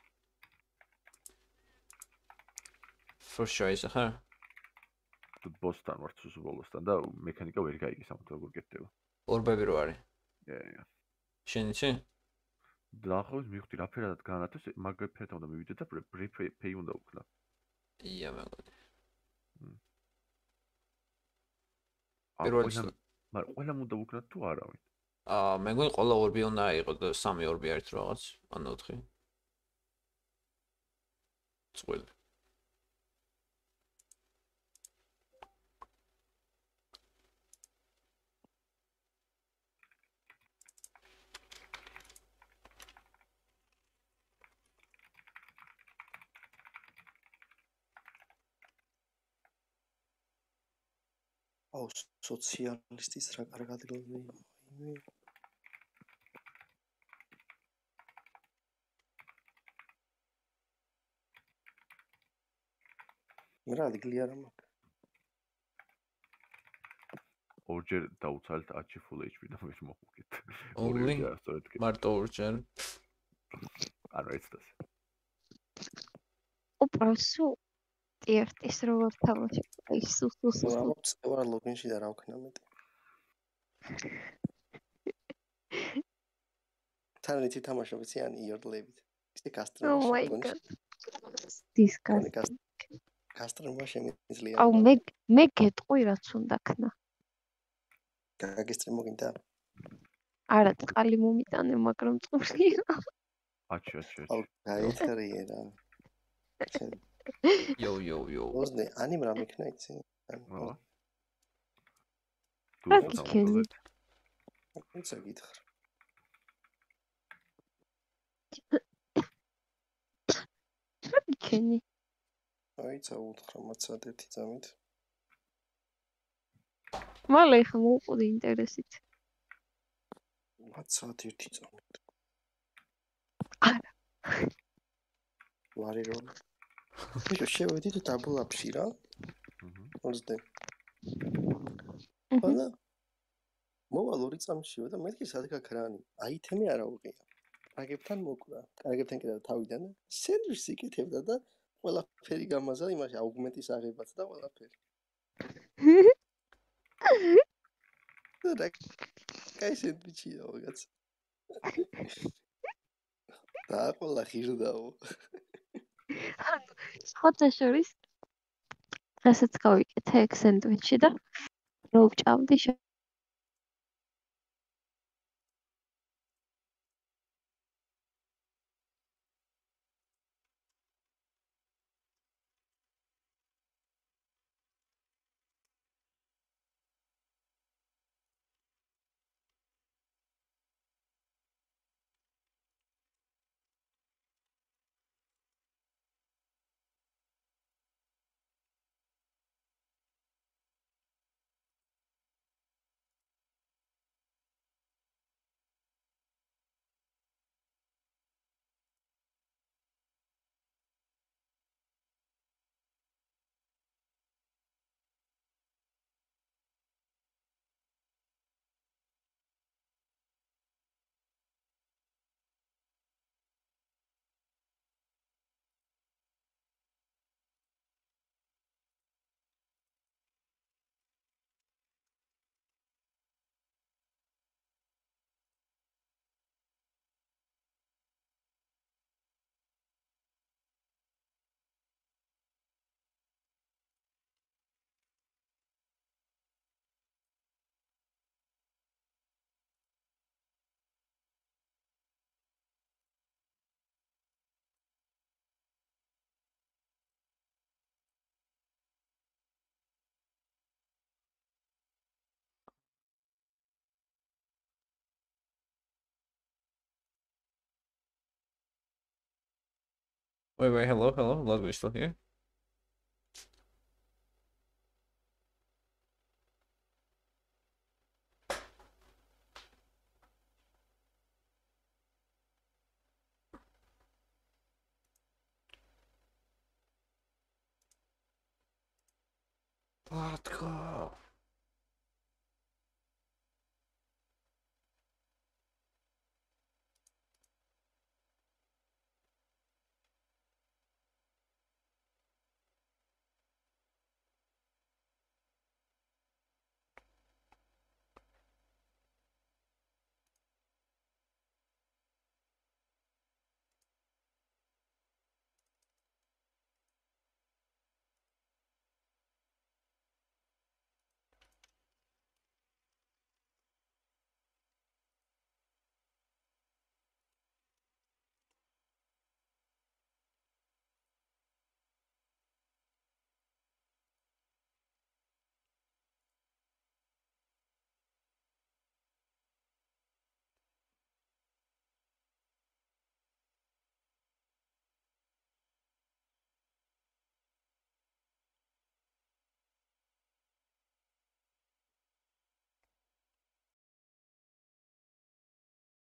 First choice, ახლა. თუ ბოსთან ვარ თუ ბოლოსთან და მექანიკა ვერ გაიგეს ამათ როგორ გეტდება. ორბები რო არის. Yeah. შენ იცი? დაახლოებით მივხვდი რა ფერადად განათოს, მაგ ფერად უნდა მივიდე და pay უნდა ვქნა. ია მეგონი. მაგრამ ყველა უნდა ვქნა თუ არავინ. მეგონი ყველა ორბი უნდა აიღო და 3 ორბი არის რაღაც, ან 4. წველი. აუ სოციალისტის რა კარგად გლოვი. რა ადგილი არა მაქვს. ორჯერ დაუცალეთ 10 full HP და ვერ მოხუქით. Only? სწორედ კი. მარტო ორჯერ. ანუ ეცდას. უბრალსო ტიერტის როგორ თამაში. აი სუ. რა ლოგინში და რა ვქნა მეტი. თან რითი თამაშობ ციანი იორდლებით. ისე კასტრომა Oh my შეგონი. god. Disgusting. კასტრომა შემიძლია. აუ მე გეტყვი რაც უნდა ქნა. გაგესტრიმო გინდა? არა წყალი მომიტანე მაგრამ წყურია. აჩი. აუ გაიხარია რა. Yo. ოზნე ანიმ რა მექნა იცი? რა? თუ იცი გითხრ. კენი. აი წაუთხრა მაცად ერთი წამით. მალე ხა მოუყოდი ინტერესით. მაცად ერთი წამით. არა. ვარი რომ შევედი თუ დაბლაპში რა. 20. ანა მოვალ 2 წამშიო და მეთქი სადღა კრანი. აიტემი არა უყია. კარგებთან მოკვრა. კარგებთან კიდე თავიდან სენდვიჩს იკეთებდა და ყველაფერი გამაზა იმაში აუგმენტის აღებაც და ყველაფერი. და კაი სენდვიჩია ვიღაც. და ყველა ხირდაო. ანუ ხოთა შორის დღესაც გავიკეთე ეგ სენდვიჩი და რო ვჭამდი Wait, hello, Love, are you still here? Let's go.